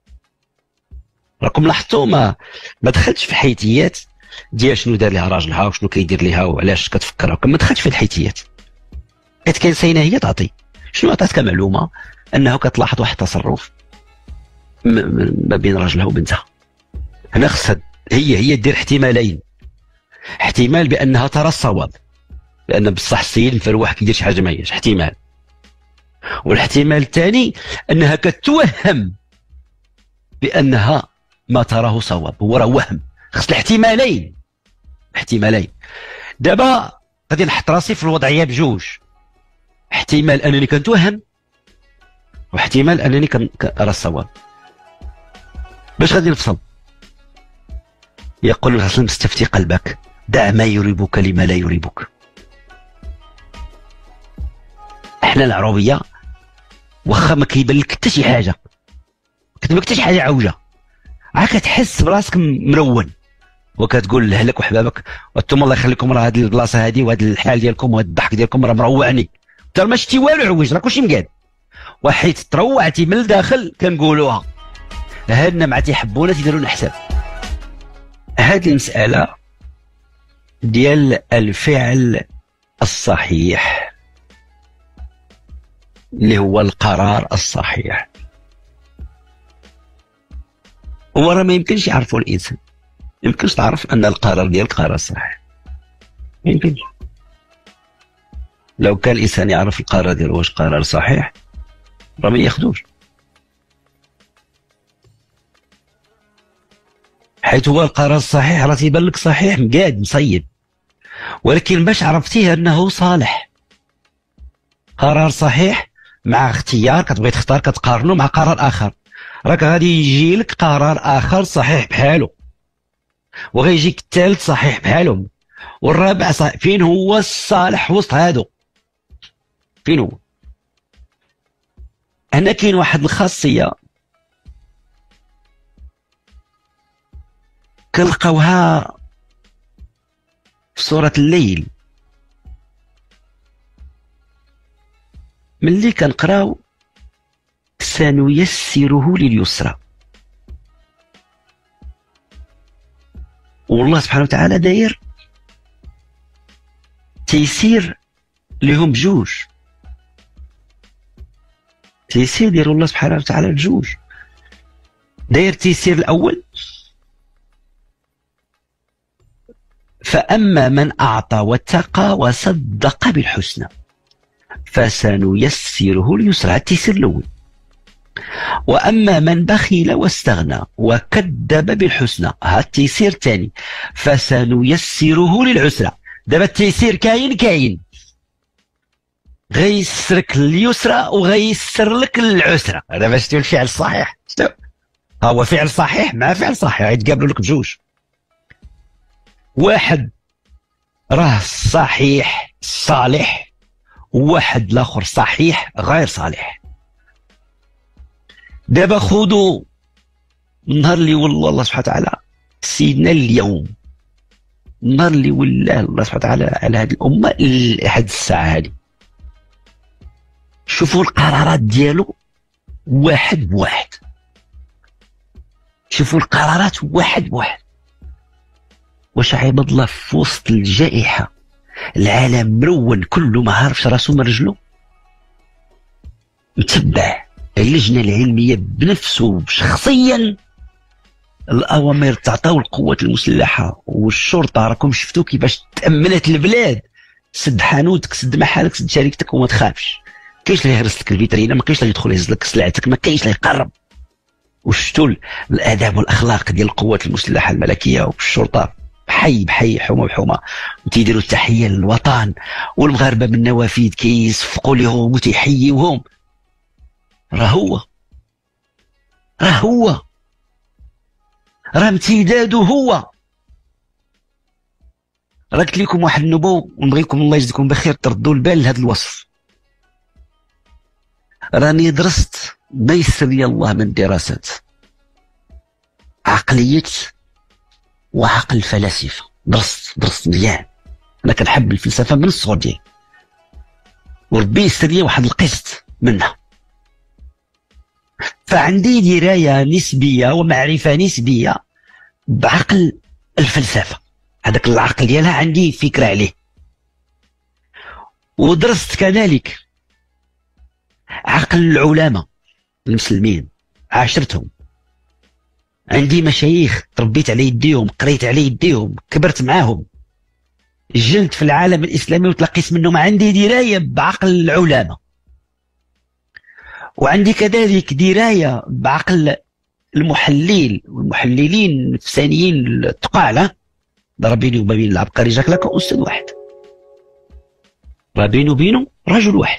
راكم لاحظتوا ما ما دخلتش في حيتيات ديال شنو دار لها راجلها وشنو كيدير لها وعلاش كتفكر، راكم ما دخلتش في الحيتيات. حيت كاين سينه هي تعطي شنو عطاتك معلومه انه كتلاحظ واحد التصرف ما بين راجلها وبنتها. هنا خصها هي هي دير احتمالين، احتمال بانها ترى الصواب، لان بصح السيد مفروح كيدير شي حاجه ما هيش احتمال، والاحتمال الثاني انها كتوهم بانها ما تراه صواب، هو راه وهم، خص الاحتمالين احتمالين. دابا غادي نحط راسي في الوضعيه بجوج، احتمال انني كنتوهم واحتمال انني كنرى الصواب. باش غادي نفصل؟ يقول الرسول صلى الله عليه وسلم استفتي قلبك، دع ما يريبك لما لا يريبك. احنا العروبيه واخا ما كيبان لك حتى شي حاجه، كتبان حتى شي حاجه عوجه، عا كتحس براسك مرون وكتقول لاهلك وحبابك وانتم الله يخليكم راه هذه البلاصه هذه وهذا الحال ديالكم وهذا الضحك ديالكم راه مروعني، انت ما شتي والو عوج، راه كلشي مقاد، وحيت تروعتي من الداخل كنقولوها. هادنا مع تيحبونا تيديروا لنا حساب. هذه المساله ديال الفعل الصحيح اللي هو القرار الصحيح، هو راه ما يمكنش يعرفوا الانسان، ما يمكنش تعرف ان القرار ديالك قرار صحيح، ما يمكنش. لو كان الانسان يعرف القرار ديالو واش قرار صحيح راه ما ياخذوش، حيث هو القرار الصحيح راه تيبان لك صحيح مقاد مصيب، ولكن باش عرفتيه انه صالح، قرار صحيح مع اختيار كتبغي تختار كتقارنه مع قرار اخر، راك غادي يجي لك قرار اخر صحيح بحاله، وغيجيك الثالث صحيح بحالهم، والرابع صحيح. فين هو الصالح وسط هادو؟ فين هو؟ هنا كاين واحد الخاصيه كنلقاوها في سورة الليل، ملي كنقراو سنيسره لليسرى، والله سبحانه وتعالى داير تيسير لهم بجوج، تيسير ديال الله سبحانه وتعالى بجوج. داير تيسير الاول فأما من أعطى واتقى وصدق بالحسنى فسنيسره لليسرى، التيسير الأول. وأما من بخل واستغنى وكذب بالحسنى، ها التيسير الثاني فسنيسره للعسرى. دابا التيسير كاين كاين غيسرك اليسرى وغيسر لك العسرى. دابا شفتوا الفعل الصحيح، شفتوا ها هو فعل صحيح مع فعل صحيح غيتقابلوا لك بجوج، واحد راه صحيح صالح وواحد الاخر صحيح غير صالح. دابا خذوا النهار اللي ولى الله سبحانه وتعالى سيدنا اليوم، النهار اللي ولاه الله سبحانه وتعالى على هذه الامه لهذه الساعه هذه، شوفوا القرارات ديالو واحد بواحد، شوفوا القرارات واحد بواحد. واش عباد الله في وسط الجائحه العالم مرون كله ما عارفش راسو من رجلو، متبع اللجنه العلميه بنفسه شخصيا، الاوامر تعطاو القوات المسلحه والشرطه، راكم شفتوا كيفاش تامنت البلاد، سد حانوتك سد محلك سد شركتك وما تخافش، كاينش اللي يهرس لك الفيترينا، ما كاينش اللي يدخل يهز لك سلعتك، ما كاينش اللي يقرب. وشفتوا الاداب والاخلاق ديال القوات المسلحه الملكيه والشرطه بحي بحي حومه بحومه، وتيديروا التحيه للوطن، والمغاربه من النوافذ كيصفقوا لهم وتيحيوهم. راه هو راه هو راه امتداده هو. راه قلت لكم واحد النبو ونبغيكم الله يجزيكم بخير تردوا البال لهذا الوصف. راني درست ما يسر لي الله من دراسات عقليه وعقل الفلاسفه، درست درست مزيان، انا كنحب الفلسفه من الصغر ديالي، وربي يسر لي واحد القسط منها، فعندي درايه نسبيه ومعرفه نسبيه بعقل الفلسفه، هذاك العقل ديالها عندي فكره عليه. ودرست كذلك عقل العلماء المسلمين، عاشرتهم عندي مشايخ تربيت على يديهم، قريت على يديهم، كبرت معاهم، جلت في العالم الاسلامي وتلقيت منهم، عندي درايه بعقل العلماء، وعندي كذلك درايه بعقل المحلل والمحللين النفسانيين الثقال. راه بيني وما بين العبقري جاك لاكان استاذ واحد، راه بيني وبينه رجل واحد.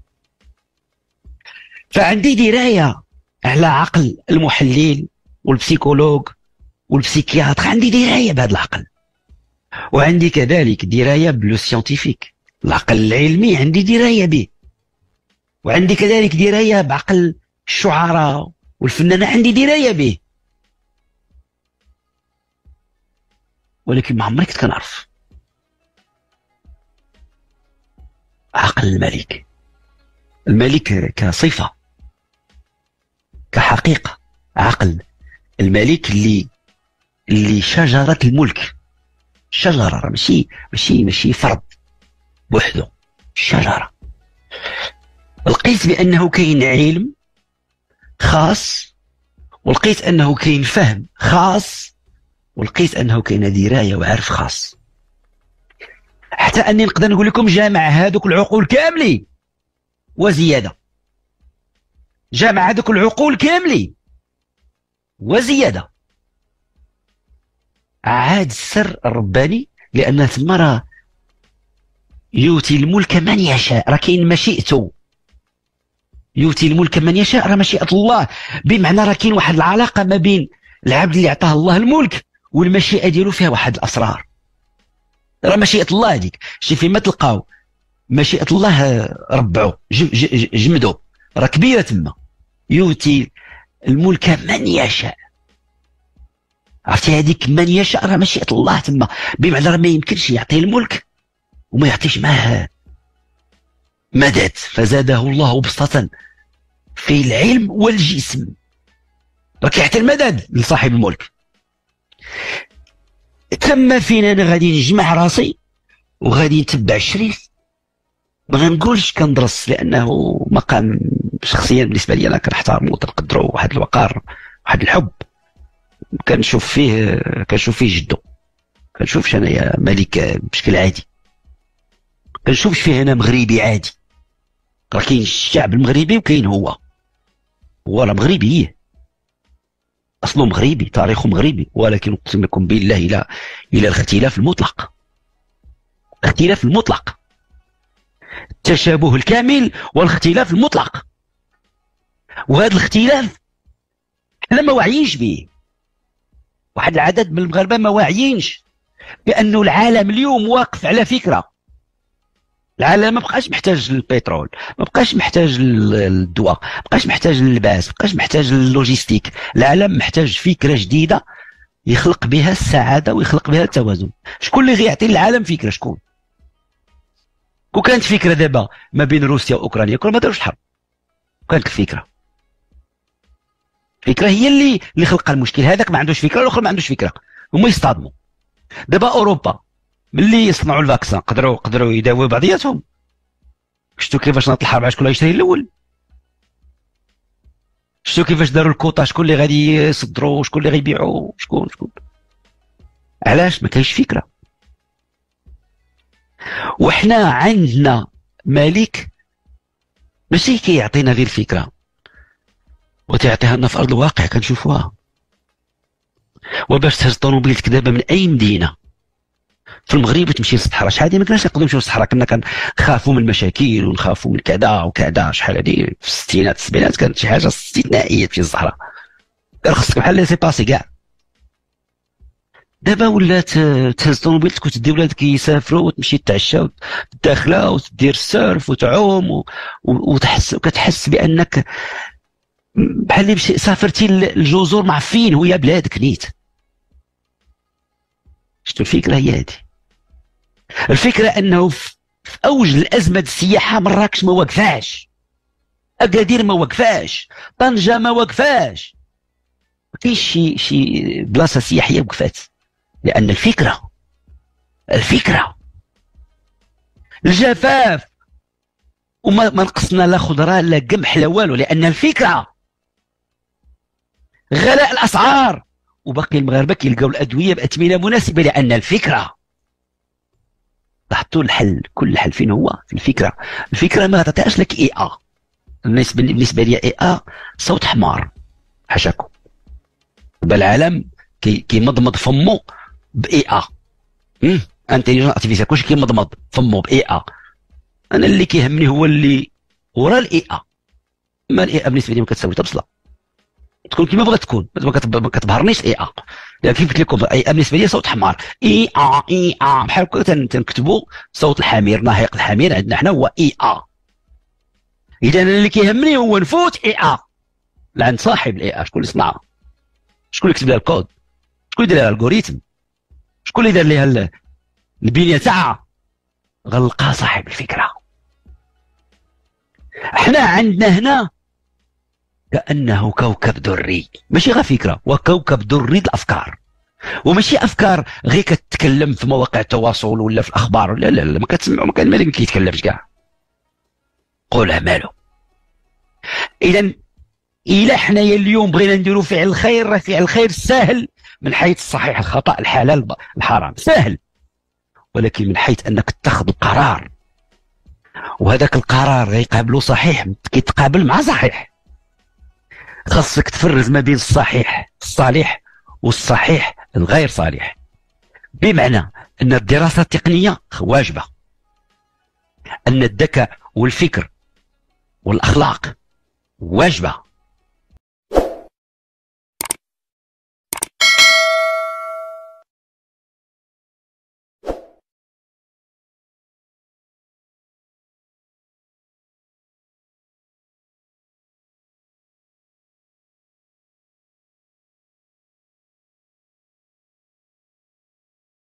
فعندي درايه على عقل المحلل والبسيكولوج والبسيكياتر، عندي درايه بهذا العقل. وعندي كذلك درايه بلو سيانتيفيك، العقل العلمي عندي درايه به. وعندي كذلك درايه بعقل الشعراء والفنانة، عندي درايه به. ولكن ما عمري كنت كنعرف عقل الملك. الملك كصفه، كحقيقه، عقل الملك اللي اللي شجره الملك. شجره ماشي ماشي ماشي فرد بوحده، شجره. لقيت بانه كاين علم خاص، ولقيت انه كاين فهم خاص، ولقيت انه كاين درايه وعرف خاص، حتى اني نقدر نقول لكم جامع هذوك العقول كاملين وزياده. جامع هذوك العقول كاملين وزياده. عاد السر الرباني، لان ثم راه يؤتي الملك من يشاء، راه كاين مشيئته. يؤتي الملك من يشاء، راه مشيئه الله، بمعنى راه كاين واحد العلاقه ما بين العبد اللي عطاه الله الملك والمشيئه ديالو، فيها واحد الاسرار. راه مشيئه الله هذيك، شي فيما تلقاو مشيئه الله ربعوا جمدوا، راه كبيره تما. يؤتي الملك من يشاء، عرفتي هذيك من يشاء راه مشيئه الله تما، بمعنى راه ما يمكنش يعطيه الملك وما يعطيش معاه مدد. فزاده الله بسطة في العلم والجسم، راه كيعطي المدد لصاحب الملك. تم فين انا غادي نجمع راسي وغادي نتبع الشريف، ما غنقولش كندرس لانه مقام شخصيا بالنسبه لي انا كنحترمو وتنقدرو، واحد الوقار واحد الحب كنشوف فيه كنشوف فيه جدو، كنشوفش انايا ملك بشكل عادي، كنشوفش فيه انا مغربي عادي. راه كاين الشعب المغربي وكاين هو هو راه مغربي، اصله مغربي، تاريخه مغربي، ولكن اقسم لكم بالله الى الى الاختلاف المطلق، الاختلاف المطلق، التشابه الكامل والاختلاف المطلق. وهذا الاختلاف حنا ما واعيينش به، واحد العدد من المغاربه ما واعيينش بانه العالم اليوم واقف على فكره. العالم ما بقاش محتاج للبترول، ما بقاش محتاج للدواء، ما بقاش محتاج لللباس، ما بقاش محتاج للوجيستيك. العالم محتاج فكره جديده يخلق بها السعاده ويخلق بها التوازن. شكون اللي غيعطي للعالم فكره؟ شكون؟ كون كانت فكره دابا ما بين روسيا واوكرانيا كون ما داروش الحرب، كانت الفكره الفكره هي اللي اللي خلق المشكل. هذاك ما عندوش فكره، الاخر ما عندوش فكره، هما يصطدموا. دابا اوروبا ملي يصنعوا الفاكسان قدروا قدروا يداويو بعضياتهم. شفتوا كيفاش ناضت الحرب على شكون اللي يشري الاول؟ شفتوا كيفاش داروا الكوطا، شكون اللي غادي يصدروا وشكون اللي غيبيعوا، شكون شكون علاش؟ ما كاينش فكره. وحنا عندنا ملك ماشي كيعطينا غير فكره، وتعطيها لنا في ارض الواقع كنشوفوها. وباش تهز طوموبيلتك دابا من اي مدينه في المغرب وتمشي للصحراء، شحال هادي ما كناش نقدروا نمشيو للصحراء، كنا كنخافوا من المشاكل ونخافوا من كذا وكذا. شحال هادي في الستينات السبعينات كانت شي حاجه استثنائيه تمشي للصحراء، كان خصك بحال لي باسي كاع. دابا ولات تهز طوموبيلتك وتدي ولادك يسافروا وتمشي تتعشى داخله وتدير السيرف وتعوم وتحس وكتحس بانك بحال اللي سافرتي للجزر معفين وهي بلادك نيت. شفتوا الفكره هي هذه. الفكره انه في اوج الازمه السياحه مراكش ما وقفاش، اكادير ما وقفاش، طنجه ما وقفاش، ما كاينش شي شي بلاصه سياحيه وقفات، لان الفكره الفكره الجفاف وما ما نقصنا لا خضره لا قمح لا والو، لان الفكره غلاء الاسعار وباقي المغاربه كيلقاو الادويه باثمنه مناسبه، لان الفكره، لاحظتوا الحل، كل الحل فين هو؟ في الفكره. الفكره ما تعطيهاش لك اي ا. بالنسبه بالنسبه لي اي ا صوت حمار، حاشاكم. بالعالم كيمضمض كي فمو باي ا. انتيليجنس ارتيفيسيال كلشي كيمضمض فمو باي ا. انا اللي كيهمني هو اللي ورا الاي ا. ما الاي ا بالنسبه لي ما كتساوي حتى بصله، تكون كيما بغات تكون، ما كتبهرنيش اي ا. لان كيف قلت لكم اي ا بالنسبه لي صوت حمار، اي ا اي ا بحال هكا تنكتبوا صوت الحمير، ناهيق الحمير عندنا حنا هو اي ا. اذا انا اللي كيهمني هو نفوت اي ا لعند صاحب الاي ا. شكون اللي صنعها؟ شكون اللي كتب لها الكود؟ شكون اللي دار لها الالغوريثم؟ شكون اللي دار لها البنيه تاعها؟ غلقها صاحب الفكره. احنا عندنا هنا كأنه كوكب دري، ماشي غير فكرة، وكوكب دري الأفكار، وماشي أفكار غير كتتكلم في مواقع التواصل ولا في الأخبار، لا لا لا، ما كتسمعوا، ما كان مالك ما كيتكلمش كاع، قولها مالو. إذا إلا حنايا اليوم بغينا نديروا فعل الخير، راه فعل الخير سهل من حيث الصحيح الخطأ الحلال الحرام، سهل، ولكن من حيث أنك تاخذ القرار، وهذاك القرار غيقابلو صحيح، كيتقابل مع صحيح، خاصك تفرز ما بين الصحيح الصالح والصحيح الغير صالح. بمعنى ان الدراسه التقنيه واجبه، ان الذكاء والفكر والاخلاق واجبه،